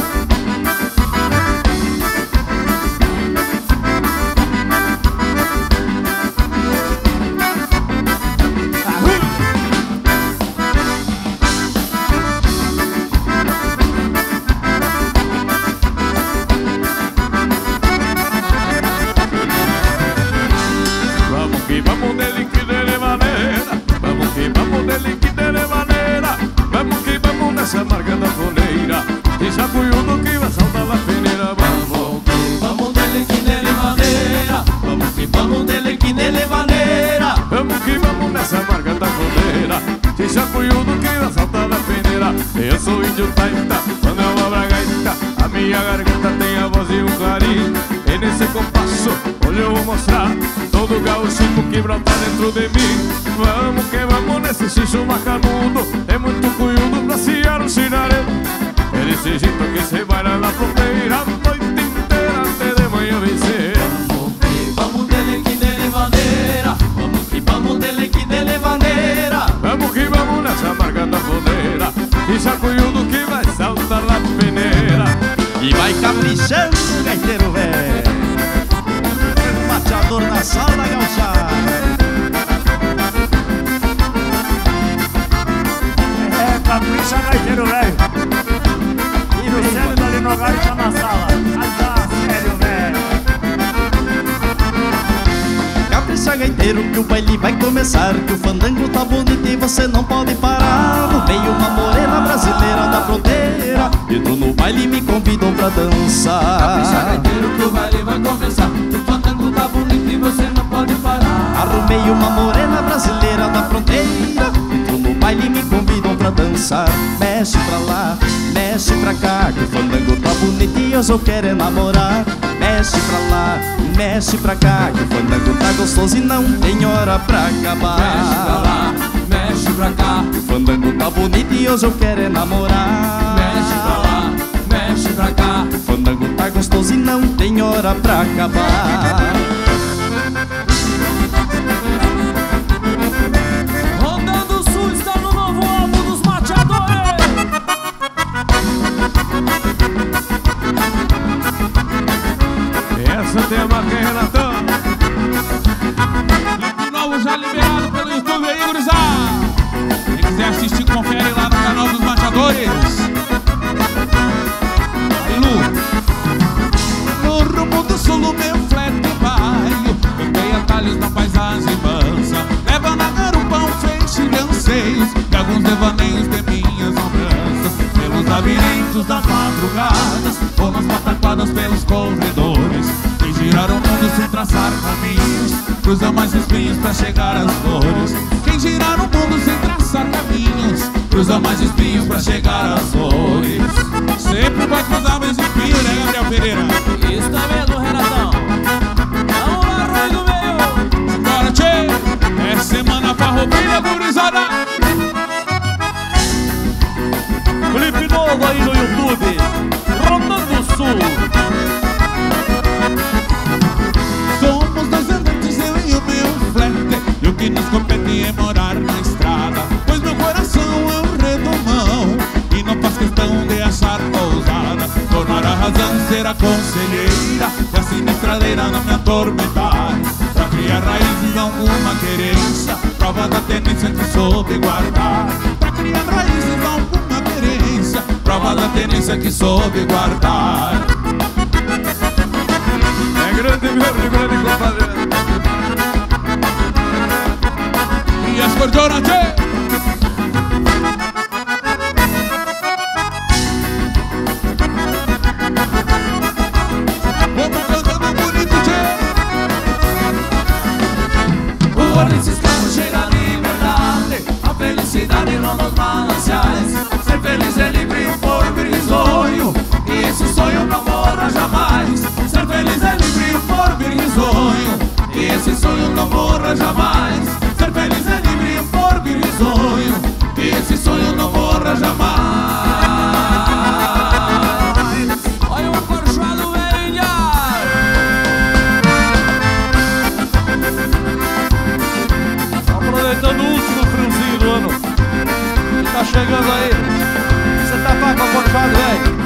Vamos dele que dele maneira. Vamos que vamos dele que dele maneira. Vamos que vamos nessa marca da foneira. De chacunhudo que vai saltar na peneira. Vamos que vamos dele que dele maneira. Vamos que vamos dele que dele maneira. Vamos que vamos nessa marca da foneira. De chacunhudo que vai saltar na peneira. Eu sou índio taita, quando eu vou pra gaita. A minha garganta tem a voz e um clarim. E nesse compasso, hoje eu vou mostrar todo gaúcho que brota dentro de mim. Vamos que vamos nesse xixo macanudo. É muito cunhudo pra ciar o chinaré. É desse jeito que cê vai lá na fronteira a noite inteira. na sala gauchada. É, capricha gaiteiro velho. E o Célio tá ali no lugar e tá na sala. Ah, sério, velho. Capricha gaiteiro que o baile vai começar, que o fandango tá bonito e você não pode parar. No meio uma morena brasileira da fronteira entrou no baile e me convidou pra dançar. Capricha gaiteiro que o baile vai começar, que o fandango tá bonito e você não pode parar. Arrumei uma morena brasileira da fronteira entrou no baile e me convidou pra dançar. Mexe pra lá, mexe pra cá, que o fandango tá bonito e hoje eu quero é namorar. Mexe pra lá, mexe pra cá, que o fandango tá gostoso e não tem hora pra acabar. Mexe pra lá, mexe pra cá, que o fandango tá bonito e hoje eu quero é namorar. mexe pra lá, mexe pra cá, que o fandango tá gostoso e não tem hora pra acabar. Rodando o Sul está no novo álbum dos Mateadores. Essa tem a marca aí, Renatão. Clipe novo já liberado pelo YouTube aí, gurizada. Quem quiser assistir, confere lá no canal dos Mateadores. Aí, Lu. No rumo do sul, o meu flete vai. Cantei atalhos na paisagem mansa, leva na garupa um feixe de anseios e alguns devaneios de minhas lembranças. Pelos labirintos das madrugadas, ou nas pataquadas pelos corredores, que giraram o mundo sem traçar caminhos, cruzam mais espinhos pra chegar às flores. Quem girar o mundo sem traçar caminhos, cruza mais espinhos pra chegar às flores. Sempre vai cruzar mais espinhos, né, Gabriel Pereira? Isso tá vendo, Renatão? Vamos lá, Rui do Meio. Bora, tchê! É semana farroupilha, gurizada! Clipe novo aí no YouTube, Rodando o Sul. Somos dois andantes, eu e o meu flete, e o que nos compete é morar na estrada, pois meu coração é um redomão e não faz questão de achar ousada, tornar a razão ser a conselheira e a sinistraleira não me atormentar, pra criar raízes alguma querência, prova da tenência que soube guardar, pra criar raízes alguma querência, prova da tenência que soube guardar. É grande mesmo, grande compadre. E as cordonas, tchê! Vamos cantando bonito, tchê! O ar desses campos chega a liberdade, a felicidade não nos mananciais. Ser feliz é livre e por risonho, e esse sonho não morra jamais. Ser feliz é livre e por risonho, e esse sonho não morra jamais. Ser feliz é livre e por risonho, e esse sonho não morra jamais. Olha o acorchoado velho. Aproveitando o último friozinho do ano que tá chegando aí, você tá pá com a corchada, velho?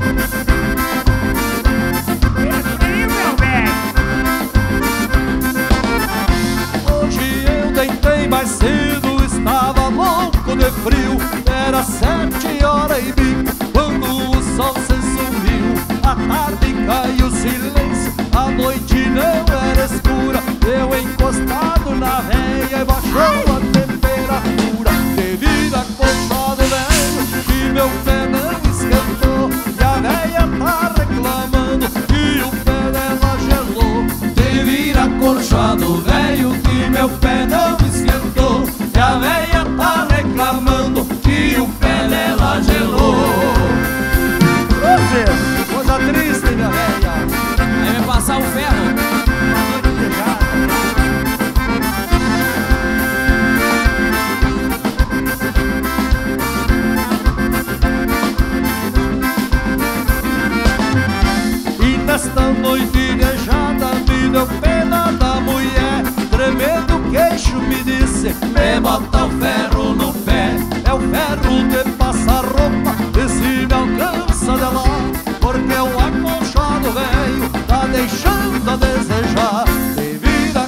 Meu velho. Hoje eu deitei mais cedo, estava louco de frio. Era sete horas e bico quando o sol se sumiu. A tarde caiu silêncio, a noite não era escura. Eu encostado na veia e baixou a temperatura. Devido a colchado velho que meu pé não esquentou, e a veia tá reclamando que o pé dela gelou. Devido a colchado velho que meu pé não esquentou, e a veia tá reclamando que o pé dela gelou. Ô, coisa triste, minha veia. Aí vai passar o ferro. E nesta noite viajada me deu pena da mulher. Tremendo o queixo me disse: Me bota o ferro no pé. é o ferro de passar roupa, e se me alcança de lá, porque o acolchado velho tá deixando a desejar. Devido a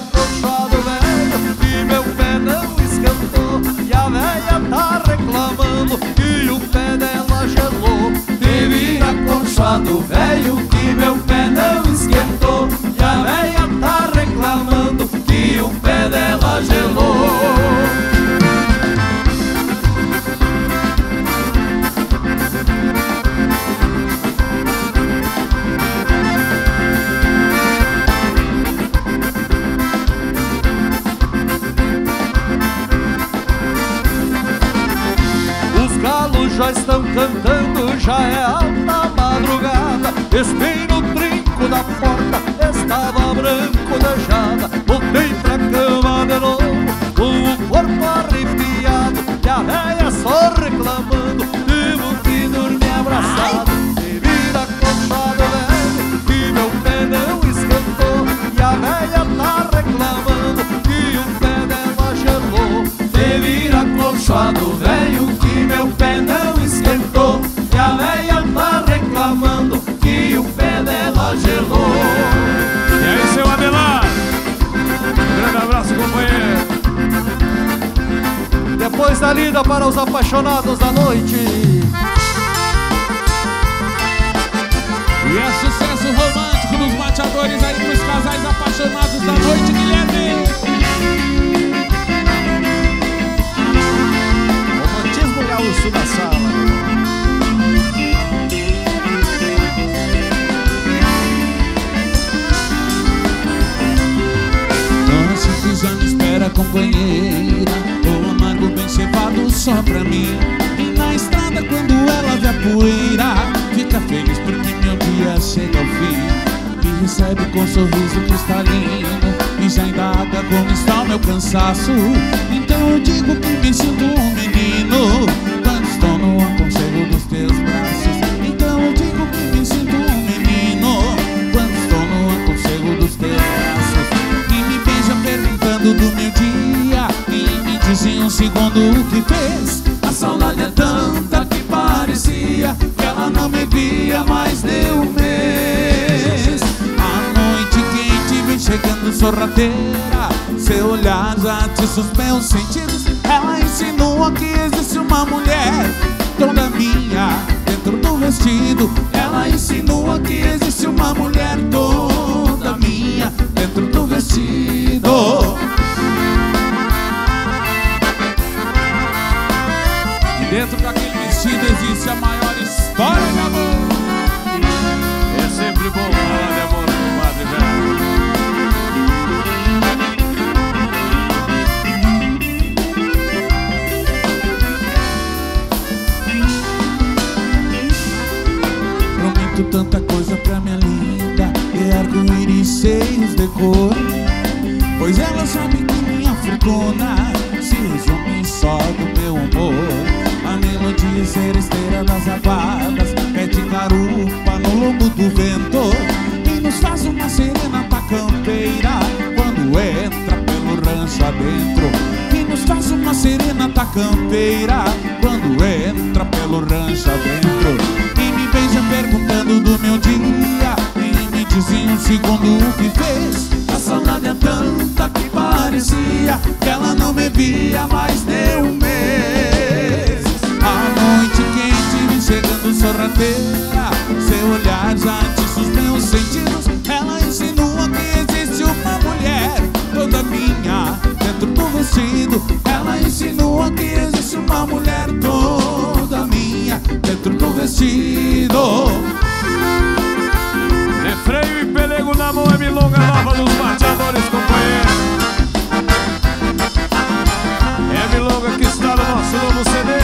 estão cantando, já é alta madrugada. Espei no trinco da porta, estava branco da jada. Voltei pra cama de novo, com o corpo arrepiado, e a véia só reclamando, devo que dormir abraçado. Se vira colchado velho, que meu pé não esquentou, e a véia tá reclamando que o pé dela gelou. Se vira colchado velho, que meu pé não esquentou, e a véia tá reclamando que o pé dela gelou. E aí, seu Adelar, um grande abraço, companheiro. Depois da lida para os apaixonados da noite. E é sucesso romântico dos mateadores aí pros casais apaixonados da noite, Guilherme. Romantismo gaúcho da sala. Nossa, que já me espera, companheira, o amargo bem cevado só pra mim. E na estrada quando ela vê a poeira, fica feliz porque meu dia chega ao fim. Me recebe com um sorriso cristalino e já indaga como está o meu cansaço. Então eu digo que me sinto um menino quando estou no aconchego dos teus braços. Então eu digo que me sinto um menino quando estou no aconchego dos teus braços. E me beija perguntando do meu dia, e me diz em um segundo o que fez. A saudade é tanta que parecia que ela não me via mais de um mês. A noite quente vem chegando sorrateira, seu olhar já atiça os meus sentidos. Ela insinua que existe uma mulher toda minha dentro do vestido. Ela insinua que existe uma mulher toda minha dentro do vestido. Dentro daquele vestido existe a maior história de amor. É sempre bom falar de amor, compadre, velho. Prometo tanta coisa pra minha linda, e arco-íris cheios de cor, pois ela sabe que minha fortuna se resume só do meu amor. A melodia seresteira das aguadas pede garupa no lombo do vento e nos faz uma serenata campeira quando entra pelo rancho adentro. E nos faz uma serenata campeira quando entra pelo rancho adentro. E me beija perguntando do meu dia, e me diz em um segundo o que fez. A saudade é tanta que parecia que ela não me via mais de um mês. A noite quente vem chegando sorrateira, seu olhar já atiça os meus sentidos. Ela insinua que existe uma mulher toda minha dentro do vestido. Ela insinua que existe uma mulher toda minha dentro do vestido. De freio e pelego na mão é milonga nova dos mateadores, companheiro. É a milonga que está no nosso novo C D.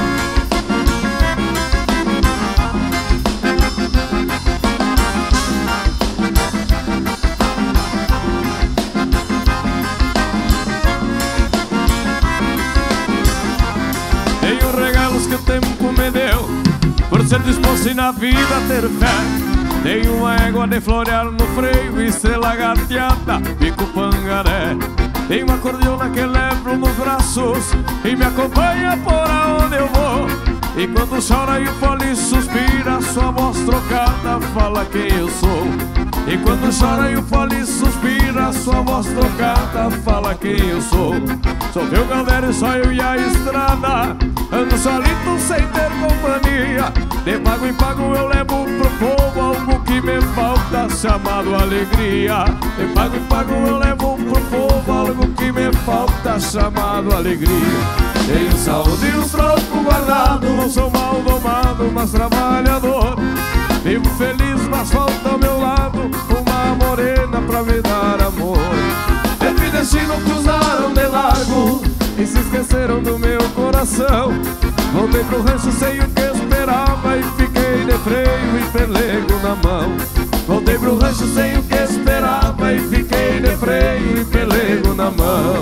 Tenho regalos que o tempo me deu, por ser disposto e na vida ter fé. Tenho uma égua de florear no freio, estrela gateada, pico pangaré. Tenho uma cordiona que levo nos braços e me acompanha por aonde eu vou. E quando chora e o fole suspira, sua voz trocada fala quem eu sou. E quando chora e o fole suspira, sua voz trocada fala quem eu sou. Sou teu galdeiro e só eu e a estrada, ando solito sem ter companhia. De pago em pago eu levo pro povo algo que me falta, chamado alegria. De pago em pago eu levo pro povo algo que me falta, chamado alegria. Tenho saúde e os trocos guardados, não sou mal domado, mas trabalhador. Vivo feliz, mas falta ao meu lado uma morena pra me dar amor. Tempo e destino cruzaram de largo e se esqueceram do meu coração. Voltei pro rancho sem o que esperava e fiquei de freio e pelego na mão. Voltei pro rancho sem o que esperava e fiquei de freio e pelego na mão.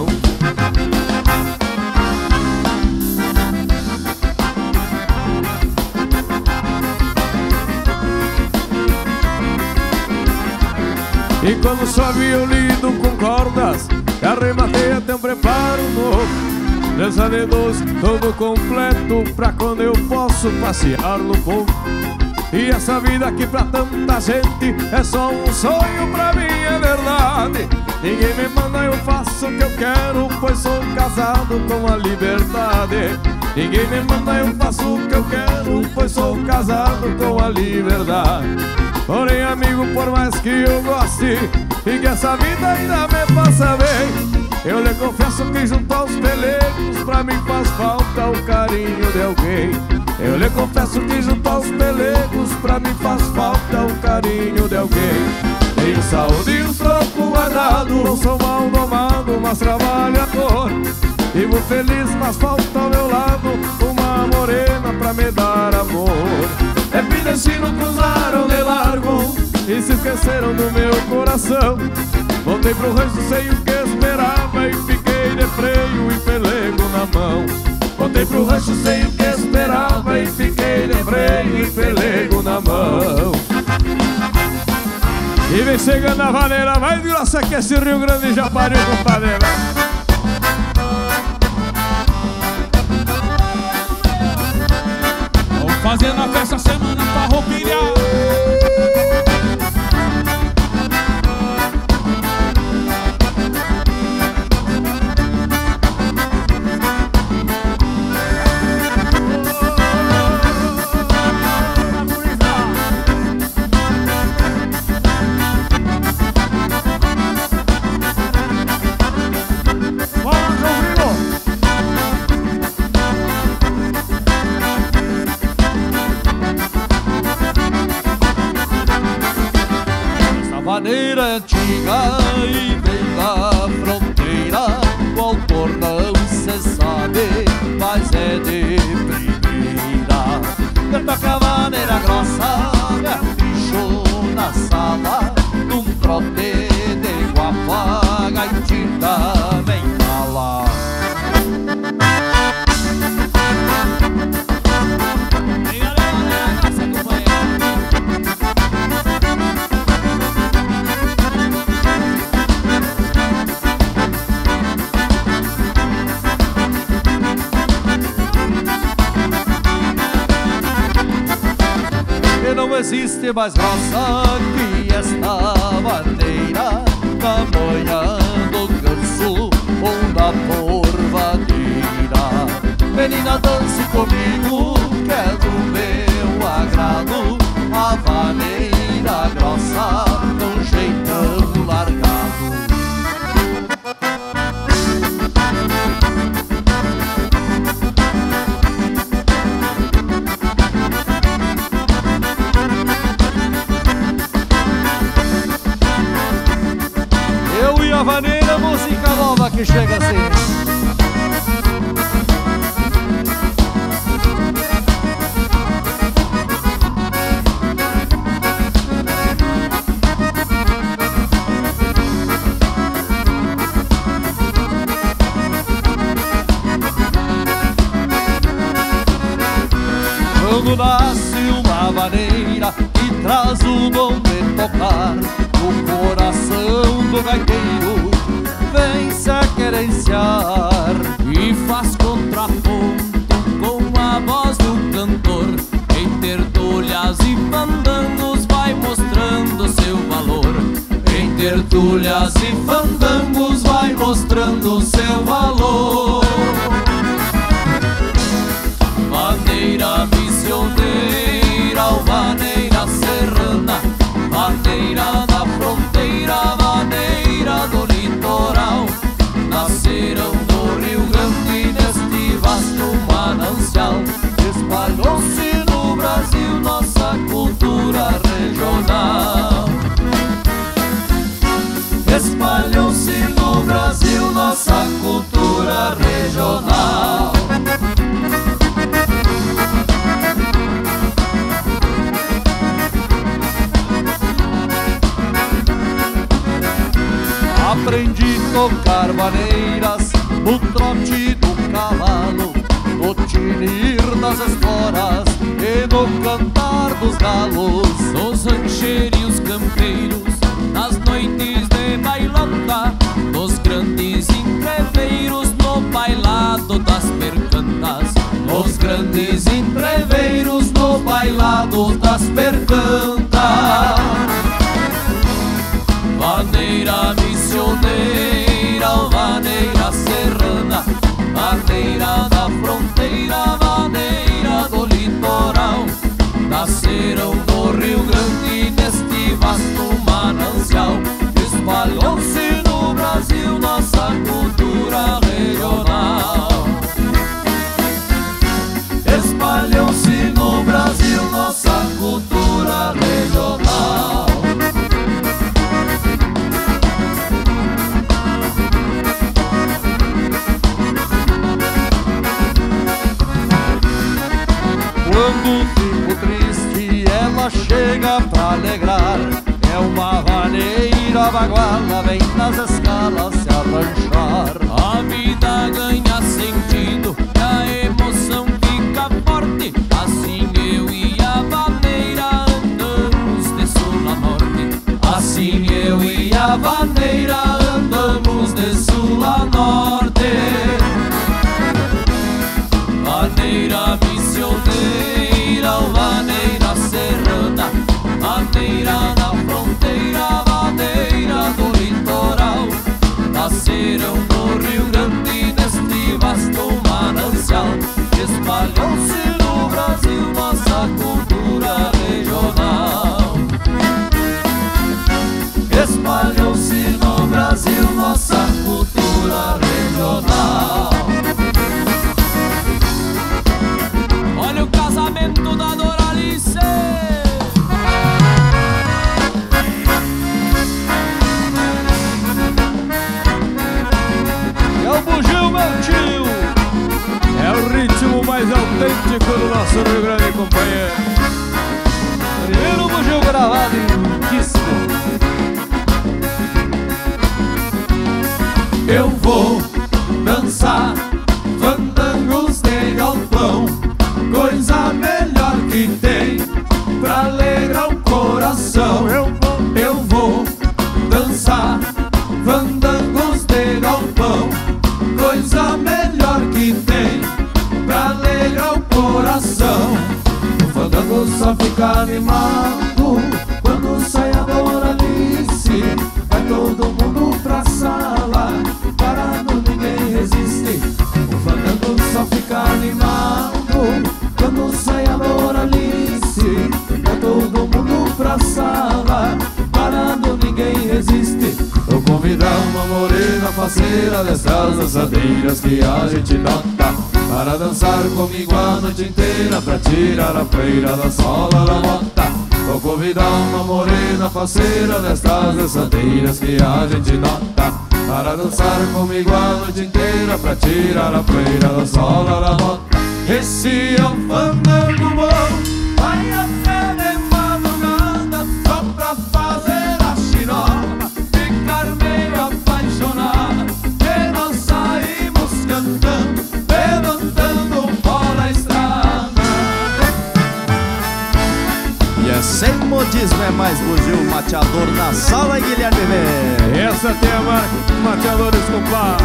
E quando chove eu lido com cordas, arrematei até um preparo novo. Dança de dois, todo completo, pra quando eu posso passear no povo. E essa vida aqui pra tanta gente é só um sonho, pra mim é verdade. Ninguém me manda, eu faço o que eu quero, pois sou casado com a liberdade. Ninguém me manda, eu faço o que eu quero, pois sou casado com a liberdade. Porém, amigo, por mais que eu goste e que essa vida ainda me faça bem, eu lhe confesso que junto aos pelegos pra mim faz falta o carinho de alguém. Eu lhe confesso que junto aos pelegos pra mim faz falta o carinho de alguém. Tenho saúde e um troco guardado, não sou mal domado, mas trabalhador. Vivo feliz, mas falta ao meu lado uma morena pra me dar amor. É destino, cruzaram de largo e se esqueceram do meu coração. Voltei pro rancho sem o que esperava e fiquei de freio e pelego na mão. Voltei pro rancho sem o que esperava e fiquei de freio e pelego na mão. E vem chegando a vaneira mais grossa que esse Rio Grande já pariu, compadre. Vamos fazendo a festa semana farroupilha. Maneira antiga e vem da fronteira, o autor não se sabe, mas é de primeira. Eu toco a maneira grossa, me aficho na sala, num trote de guapa, gaitinha vem fala. Não existe mais grossa que esta maneira, na manhã do ganso ou na porvadeira. Menina, dance comigo, que é do meu agrado, a maneira grossa, com jeitão largado. A vaneira, música nova que chega assim. Quando nasce uma vaneira que traz o dom de tocar, o coração do gaiteiro vem se a querenciar e faz contraponto com a voz do cantor. Em tertúlias e fandangos vai mostrando seu valor. Em tertúlias e fandangos vai mostrando seu valor. Maneira missioneira ou maneira serrana, maneira da fronteira, maneira do litoral, nasceram no Rio Grande neste vasto manancial. Espalhou-se no Brasil nossa cultura regional. Espalhou-se no Brasil nossa cultura regional. aprendi a tocar maneiras no trote do cavalo, no tinir das esporas e no cantar dos galos. Nos rancheiros campeiros, nas noites de bailanta, nos grandes entreveiros, no bailado das percantas. Nos grandes entreveiros, no bailado das percantas. Vaneira missioneira, vaneira serrana, vaneira da fronteira, vaneira do litoral. Nasceram no Rio Grande, neste vasto manancial. Espalhou-se no Brasil nossa cultura regional. Espalhou-se no Brasil nossa cultura regional. Quando fico triste, ela chega pra alegrar. É uma vaneira baguala, vem nas escalas se arranchar. A vida ganha sentido e a emoção fica forte. Assim eu e a vaneira andamos de sul a norte. Assim eu e a vaneira andamos de sul a norte. Vaneira missioneira, vaneira serrana, vaneira da fronteira, vaneira do litoral. Nasceram no Rio Grande, neste vasto manancial. Espalhou-se no Brasil nossa cultura regional. Espalhou-se no Brasil nossa cultura regional. Olha o casamento da Doralice. É o bugio, meu tio. É o ritmo mais autêntico do nosso Rio Grande, companheiro. Primeiro bugio gravado em disco. Eu vou dançar fandangos de galpão, coisa melhor que tem pra alegrar o coração. Eu vou, eu vou dançar fandangos de galpão, coisa melhor que tem pra alegrar o coração. O fandango só fica animado quando sai a Doralice. Vai todo mundo pra sala, parado ninguém resiste. O fandango só fica animado quando sai a Doralice. Vai todo mundo pra sala, parado ninguém resiste. Vou convidar uma morena parceira dessas dançadeiras que a gente nota, para dançar comigo a noite inteira, pra tirar a poeira da sola da bota. Vou convidar uma morena parceira dessas dançadeiras que a gente nota, para dançar comigo a noite inteira, pra tirar a poeira da sola da bota. Esse é um fandango bom, vai até de madrugada, só pra fazer a xirota, ficar meio apaixonada. E nós saímos cantando, levantando o pó na estrada. E é sem modismo, é mais bugio, mateador na sala, Guilherme B. Essa tem a marca Mateadores Compá.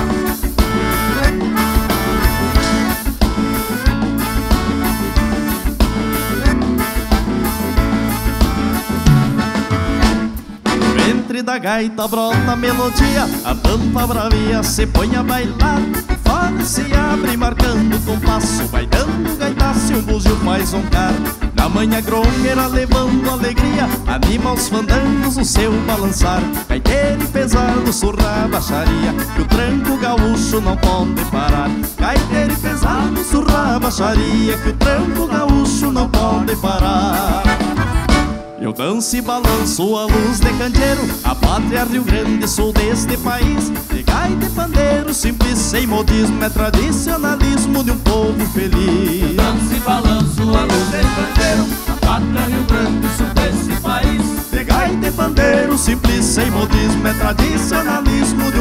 Entre da gaita brota a melodia, a pampa bravia se põe a bailar. O fado se abre marcando o compasso, vai dando gaitaço e um bugio faz roncar. Na manhã grongueira levando alegria, anima os fandangos no seu balançar. Gaiteiro pesado surra a baixaria, que o tranco gaúcho não pode parar. Gaiteiro pesado surra a baixaria, que o tranco gaúcho não pode parar. Eu danço e balanço a luz de candeeiro, a pátria Rio Grande, sul deste país. De gaita e pandeiro, simples sem modismo, é tradicionalismo de um povo feliz. Danço e balanço a luz de candeeiro, a pátria Rio Grande, sul deste país. De gaita e pandeiro, simples sem modismo, é tradicionalismo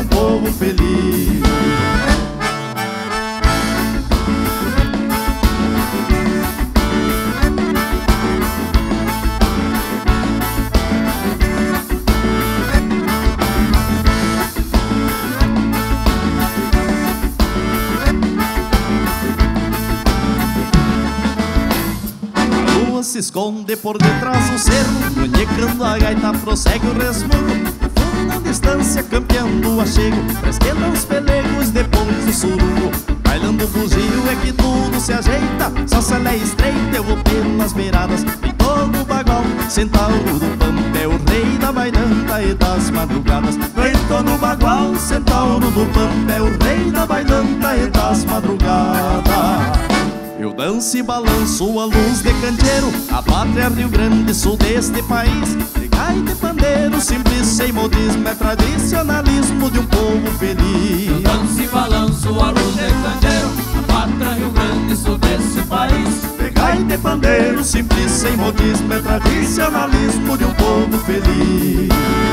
esconde por detrás do cerro, manhecando a gaita prossegue o resmungo. Fumo na distância campeando o achego, pra esquerda os pelegos depois o surungo. Bailando o bugio é que tudo se ajeita, só se ela é estreita eu vou pelas beiradas. E todo bagual, centauro do pampa é o rei da bailanta e das madrugadas. Feito no bagual, centauro do pampa é o rei da bailanta e das madrugadas. Eu danço e balanço a luz de candeeiro, a pátria Rio Grande, sul deste país. De gaita e pandeiro, simples sem modismo, é tradicionalismo de um povo feliz. Eu danço e balanço a luz de candeeiro, a pátria Rio Grande, sul deste país. De gaita e pandeiro, simples sem modismo, é tradicionalismo de um povo feliz.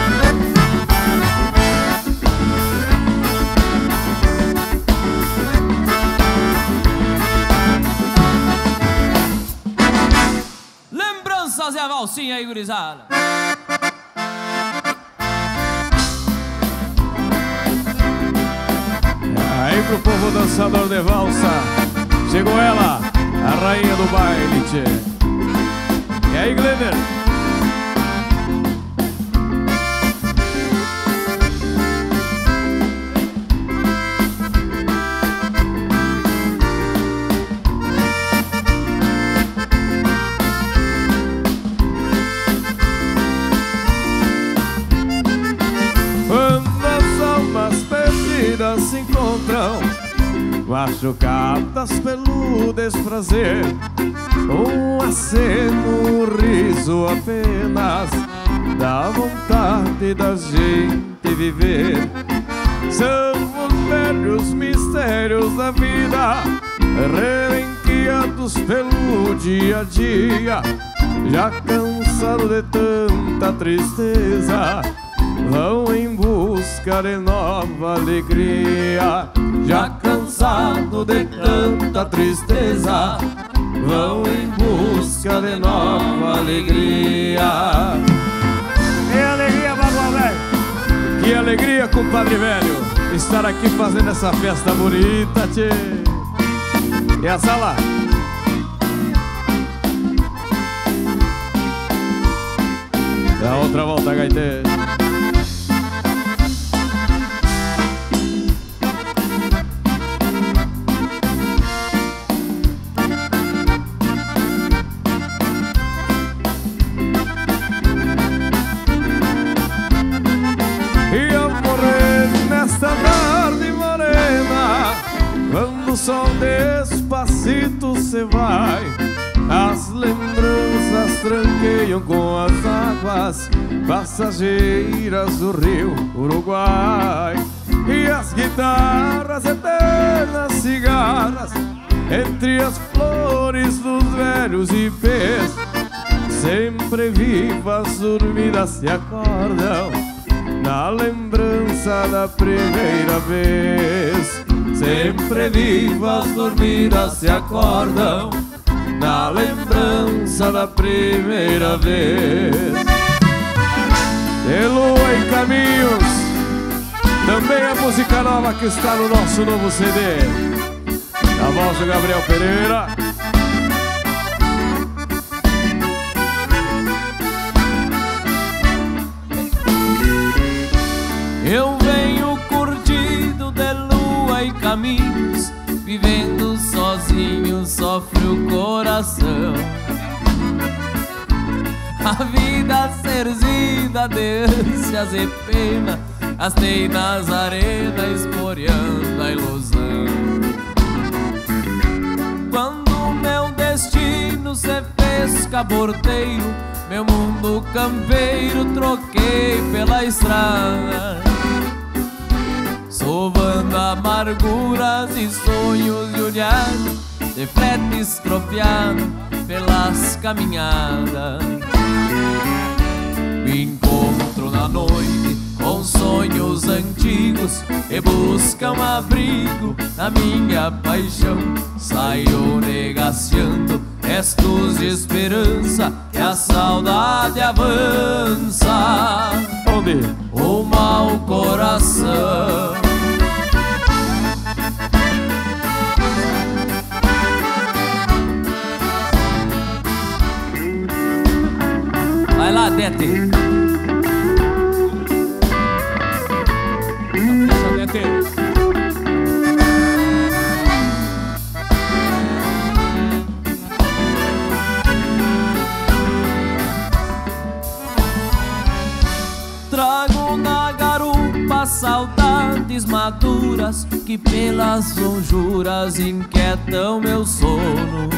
Fazer a valsinha aí, gurizada. Aí pro povo dançador de valsa, chegou ela, a rainha do baile, tchê. E aí, Gleder? Se encontram machucadas pelo desprazer, um aceno, um riso apenas dá vontade da gente viver. São os velhos mistérios da vida, relenqueados pelo dia a dia, já cansado de tanta tristeza, vão em busca de nova alegria. Já cansado de tanta tristeza, vão em busca de nova alegria. Que alegria, Bagual Velho! Que alegria, compadre velho, estar aqui fazendo essa festa bonita, tchê. E a sala? Dá outra volta, gaiteiro. Quando o sol despacito se vai, as lembranças tranqueiam com as águas passageiras do rio Uruguai. E as guitarras eternas cigarras entre as flores dos velhos ipês, sempre vivas, dormidas, se acordam na lembrança da primeira vez. Sempre vivas, dormidas, se acordam na lembrança da primeira vez. De Lua e Caminhos, também a música nova que está no nosso novo C D. A voz do Gabriel Pereira. Eu venho curtido de lua e caminhos, vivendo sozinho sofre o coração. A vida serzida de ânsias e pena, gastei nas arenas esporeando a ilusão. Quando meu destino se fez caborteiro, meu mundo campeiro troquei pela estrada, sovando amarguras e sonhos de olhar, de frete estropiado pelas caminhadas. Me encontro na noite com sonhos antigos e buscam abrigo na minha paixão. Saio negaciando restos de esperança que a saudade avança. Onde? O mau coração. Dete. Capricha, Dete. Trago na garupa saudades maduras que pelas lonjuras inquietam meu sono.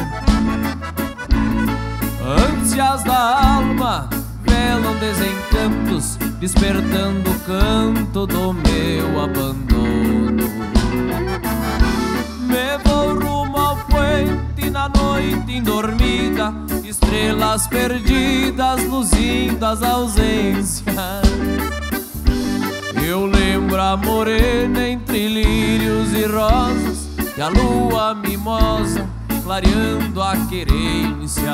Ânsias da alma velam desencantos, despertando o canto do meu abandono. Me vou rumo ao puente na noite indormida, estrelas perdidas luzindo as ausências. Eu lembro a morena entre lírios e rosas e a lua mimosa clareando a querência.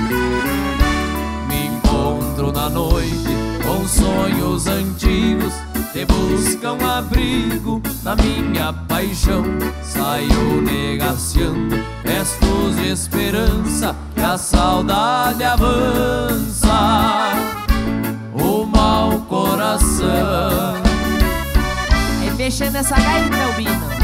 Me encontro na noite com sonhos antigos que buscam abrigo na minha paixão. Saio negaciando restos de esperança que a saudade avança o mau coração. É mexendo essa gaita, Albino.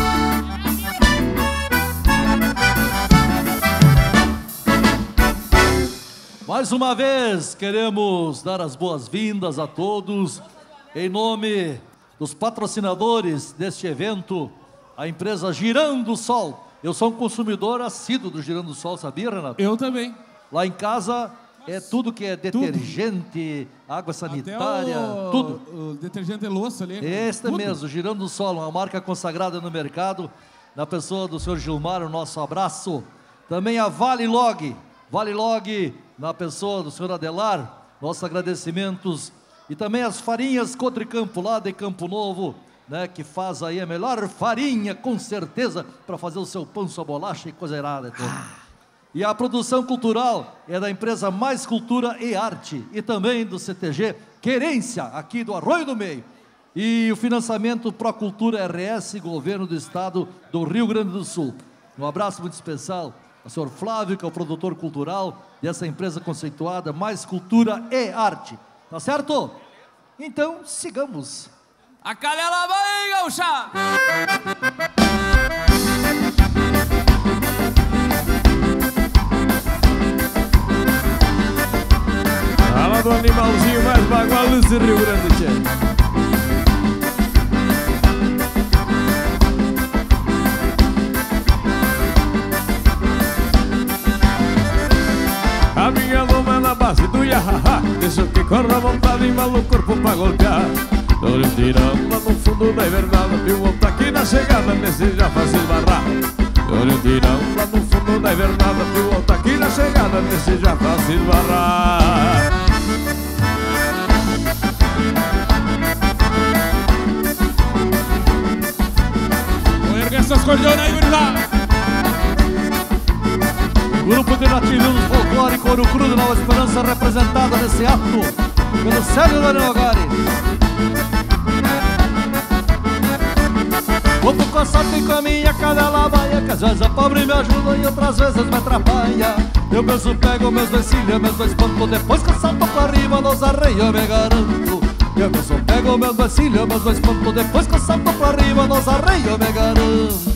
Mais uma vez, queremos dar as boas-vindas a todos, em nome dos patrocinadores deste evento, a empresa Girando Sol. Eu sou um consumidor assíduo do Girando Sol, sabia, Renato? Eu também. Lá em casa é tudo que é detergente, tudo. Água sanitária, o, tudo. O detergente de louça ali. Este tudo. mesmo, Girando Sol, uma marca consagrada no mercado, na pessoa do senhor Gilmar, o nosso abraço. Também a Vale Log, Vale Log, na pessoa do senhor Adelar, nossos agradecimentos. E também as farinhas Cotricampo, lá de Campo Novo, né, que faz aí a melhor farinha, com certeza, para fazer o seu pão, sua bolacha e coisa irada. Ah. E a produção cultural é da empresa Mais Cultura e Arte, e também do C T G Querência, aqui do Arroio do Meio. E o financiamento Procultura R S, Governo do Estado do Rio Grande do Sul. Um abraço muito especial ao senhor Flávio, que é o produtor cultural dessa empresa conceituada Mais Cultura e Arte. Tá certo? Então, sigamos. A canela vai, gaúcha! Fala do animalzinho mais bagual desse Rio Grande, tchê. A minha loma é na base do iahaha, deixa que corra à vontade e mal o corpo pra golpear. Tô tirando lá no fundo da invernada, viu volta aqui na chegada, nesse já faz esbarrar. Tô tirando lá no fundo da invernada, viu volta aqui na chegada, nesse já faz esbarrar. Vou erguer essas cordonas aí, gurizada. Grupo de nativismo folclórico Ouro Crudo, Nova Esperança, representada nesse ato pelo Célio Danilogari. Vou pro concerto e com a minha cadela baia, que às vezes a pobre me ajuda e outras vezes me atrapalha. Eu mesmo pego meus dois cílios, meus dois pontos, depois que eu salto pra riba nos arreios eu me garanto. Eu mesmo pego meus dois cílios, meus dois pontos, depois que eu salto pra riba nos arreios eu me garanto.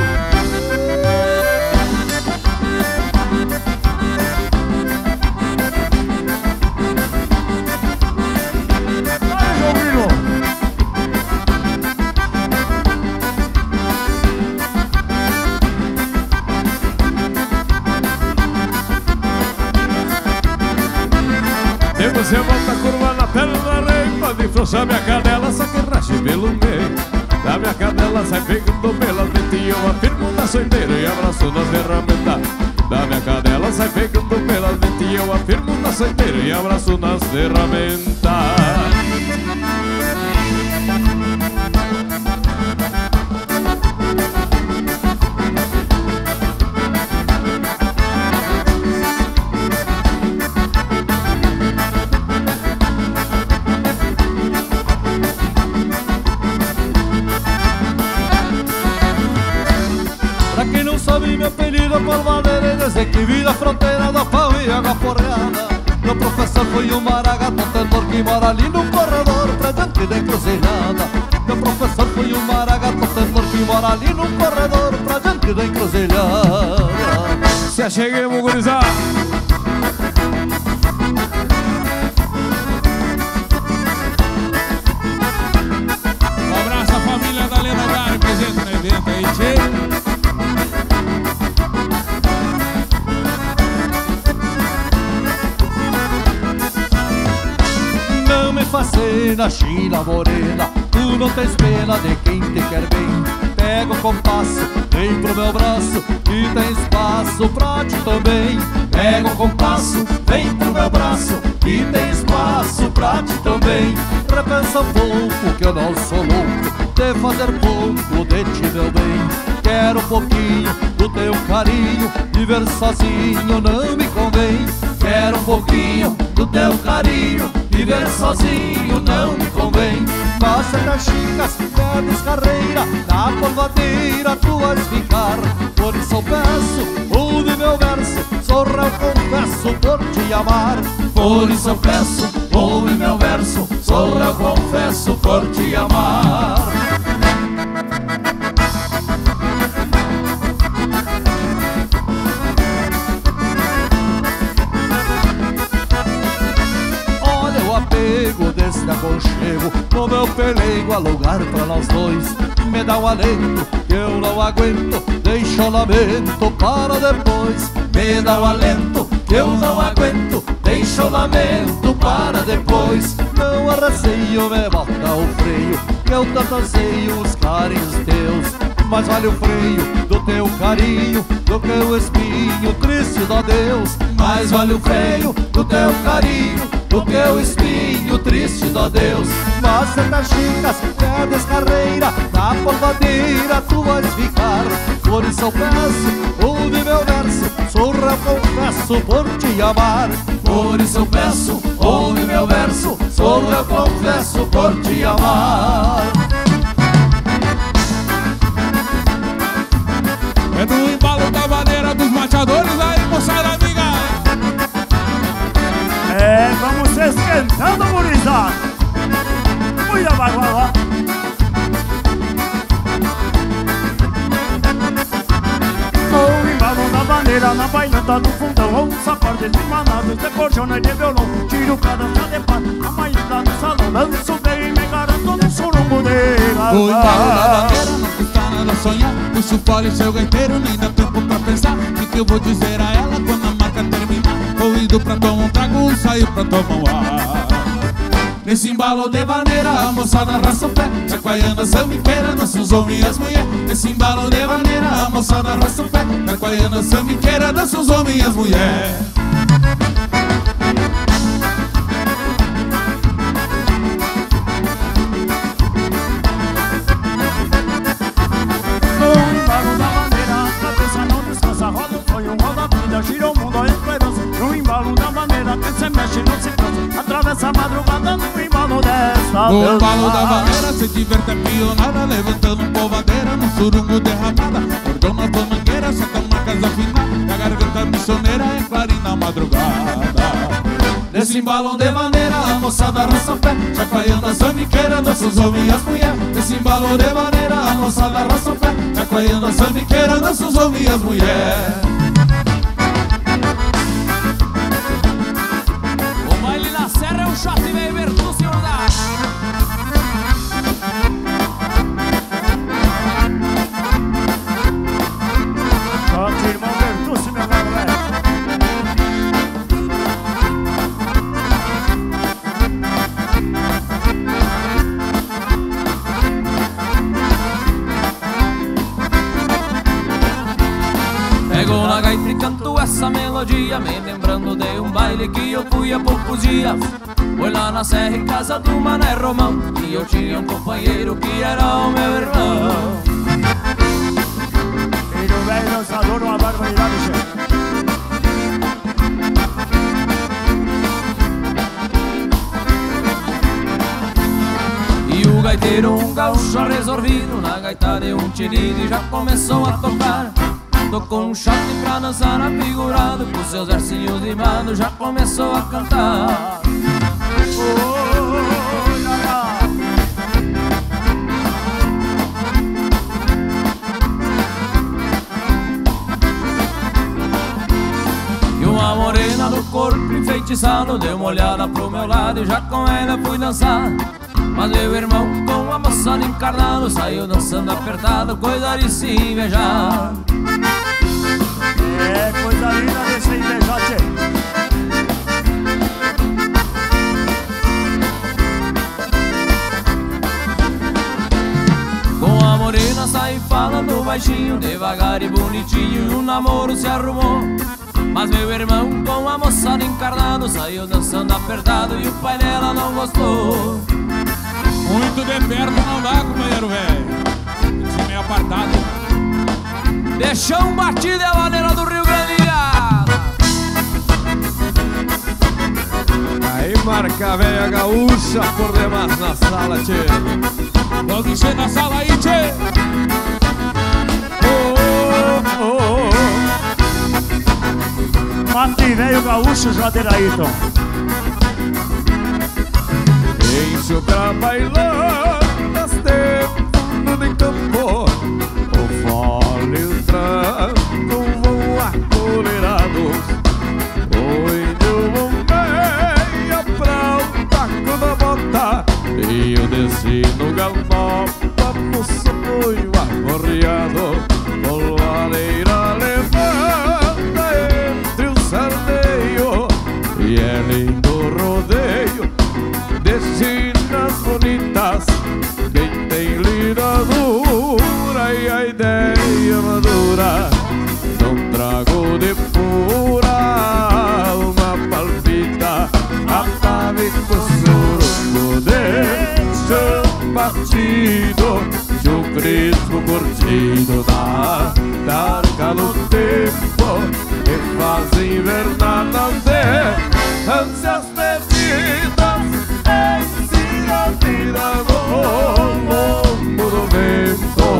Você bota a curva na perna da rei, pode frouxar minha cadela, só que rache pelo meio. Da minha cadela sai pegando pela mente e eu afirmo na soiteira e abraço nas ferramentas. Da minha cadela sai pegando pela mente e eu afirmo na soiteira e abraço nas ferramentas. Meu apelido é Polvadeira, desde que vi a fronteira da pau e água porreada. Meu professor foi um maragato tenor que mora ali no corredor pra diante da encruzilhada. Meu professor foi um maragato tenor que mora ali no corredor pra diante da encruzilhada. Se acheguemos, gurizada. Um abraço à família da Lena Gari, presente no evento aí, tchê. Não me fascina, China morena, tu não tens pena de quem te quer bem. Pega o compasso, vem pro meu braço, e tem espaço pra ti também. Pega o compasso, vem pro meu braço, e tem espaço pra ti também. Repensa um pouco que eu não sou louco de fazer pouco de ti, meu bem. Quero um pouquinho do teu carinho, viver sozinho não me convém. Quero um pouquinho do teu carinho, viver sozinho não me convém. Basta das chicas, bebes carreira, na polvadeira tu vais ficar. Por isso eu peço, ouve meu verso, zorra eu confesso por te amar. Por isso eu peço, ouve meu verso, zorra eu confesso por te amar. Apego desse aconchego, no meu pelego há lugar pra nós dois. Me dá um alento que eu não aguento, deixa o lamento para depois. Me dá um alento que eu não aguento, deixa o lamento para depois. Não arreceio, me bota o freio, que eu tanto anseio os carinhos teus. Mas vale o freio do teu carinho do que o espinho triste do adeus. Mas vale o freio do teu carinho do que o espinho triste do adeus. Mas certas chicas, perdes carreira, na polvadeira tu vais ficar. Por isso eu peço, ouve meu verso, zorra eu confesso por te amar. Por isso eu peço, ouve meu verso, zorra eu confesso por te amar. É do embalo da maneira dos machadores aí, moçada amiga. É, vamos se esquentando, gurizada. Cuida, vai, vai, vai. No embalo da bandeira, na bailanta do fundão, ouço acordes de manados, de corjona e de violão. Tiro cadência de pá, a maída do salão. Lanço bem e me garanto no surumbo de O embalo da galã. bandeira não custa nada sonhar. Puxa o fole, seu gaiteiro, nem dá tempo pra pensar. O que eu vou dizer a ela quando a marca terminar? Tô indo pra tomar um trago, saio pra tomar um ar. Nesse embalo de maneira, a moçada arrasta o pé, chacoalhando a sambiqueira, dançam homens e as mulheres. Nesse embalo de maneira, a moçada arrasta o pé, chacoalhando a sambiqueira, dançam homens e as mulheres. No embalo da bandeira, a cabeça não descansa, roda o sonho, roda a vida, gira o mundo a esperança. No embalo da bandeira, quem se mexe não se cansa, atravessa a madrugada no embalo desta No dança. embalo da bandeira, se diverte a pionada, levantando um polvadeira, no surungo derramada. Cordão na tua mangueira, só tá marcas afinadas, e a garganta missioneira é clarim na madrugada. Nesse embalo de maneira, a moçada arrasta o pé, chacoalhando a sambiqueira, dançam os homens e as mulheres. Nesse embalo de maneira, a moçada arrasta o pé, chacoalhando a sambiqueira, dançam os homens e as mulheres. O baile na serra é um shot e meio Bertucci Ordaz. Shot, irmão Bertucci, meu galera. Pego na gaita e canto essa melodia, me lembrando de um baile que eu fui há poucos dias. Foi lá na serra em casa do Mané Romão, e eu tinha um companheiro que era o meu irmão. Filho velho dançador, uma barbaridade, chefe. E o gaiteiro, um gaúcho resolvido, na gaita de um tirido e já começou a tocar. tocou um shot pra dançar afigurado, com seus versinhos limados já começou a cantar. E uma morena do corpo enfeitiçado deu uma olhada pro meu lado e já com ela fui dançar. Mas meu irmão com a moçada encarnado saiu dançando apertado, coisa de se invejar. É coisa linda desse invejar, tchê. Com a morena saí falando baixinho, devagar e bonitinho, e um namoro se arrumou. Mas meu irmão com a moçada encarnado saiu dançando apertado e o pai dela não gostou. Muito de perto não dá, companheiro velho. Tem que ser meio apartado. Deixou um batido é a maneira do Rio Grande. Aí marca a velha gaúcha por demais na sala, tchê. Vamos encher na sala aí, tchê. Oh, oh, oh. Mate velho gaúcho, Jadeira Ayrton. Encho pra bailar nas tempos de campo, o fole entrando vão acolerados, o índio vão meia pra o taco da bota, e eu desci no galopa no sonho arrorreado, coladeira levanta entre o sardeio, e é lindo rodeio destinas bonitas, quem tem lida dura e a ideia madura, não trago de pura uma palpita, atavico suruco de chão batido, de um crispo curtido na tarca do tempo, que faz invernadas de ânsias bebidas, ensina a vida no lombo do vento.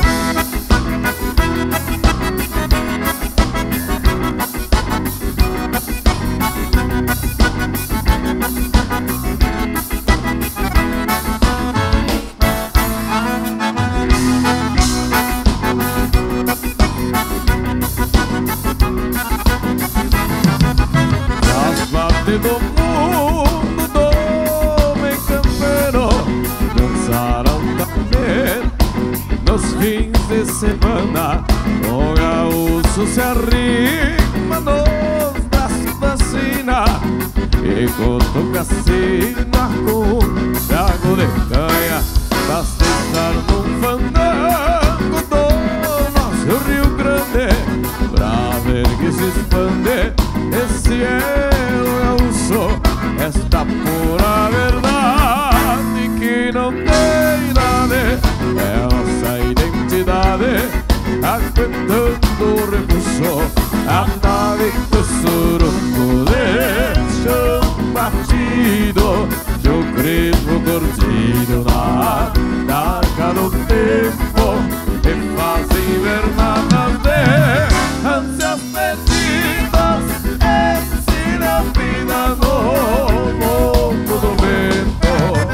As bates do mundo do homem campeiro dançaram também nos fins de semana. O gaúcho se arrima nos braços da sina e cutuca a sina com trago de canha, basta estar num fandango do nosso Rio Grande pra ver que se expande esse é o gaúcho, esta pura verdade que não tem nada, é a nossa identidade, aguentando o repuxo, atavico suruco de chão batido, de um crispo curtido na tarca do tempo, que faz invernadas de ânsias pedidas, ensina a vida no lombo do vento.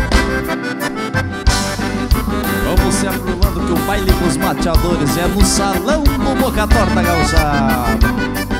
Vamos se acumulando que o baile com os mateadores é no salão do Boca Torta Gauchada.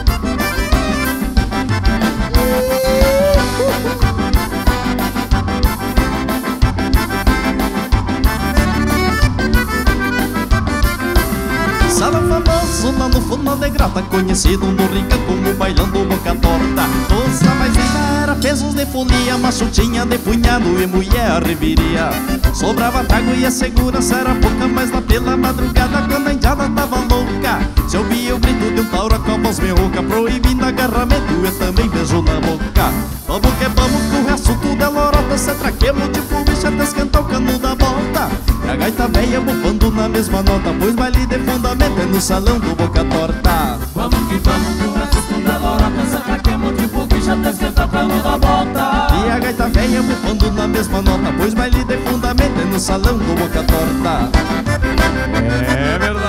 Salão famoso lá no fundo de grata, conhecido no Rica como bailão do Boca Torta. Coisa mais linda era pesos de folia, machutinha de punhado e mulher reviria. Sobrava trago e a segurança era pouca, mas lá pela madrugada quando a indiada tava louca, se ouvia o grito de um tauro com a voz bem rouca, proibindo agarramento e também beijo na boca. Vamos que vamos que o resto tudo é lorota, se traquemos de fumicha até esquentar o cano da bota. E a gaita velha bufando na mesma nota, pois baile de fundamento é no salão do Boca Torta. Vamos que vamos que o resto tudo é lorota, se traquemos de fumicha até esquentar o cano da bota. E a gaita velha bufando na mesma nota, pois baile de fundamento é no salão do Boca Torta. É verdade.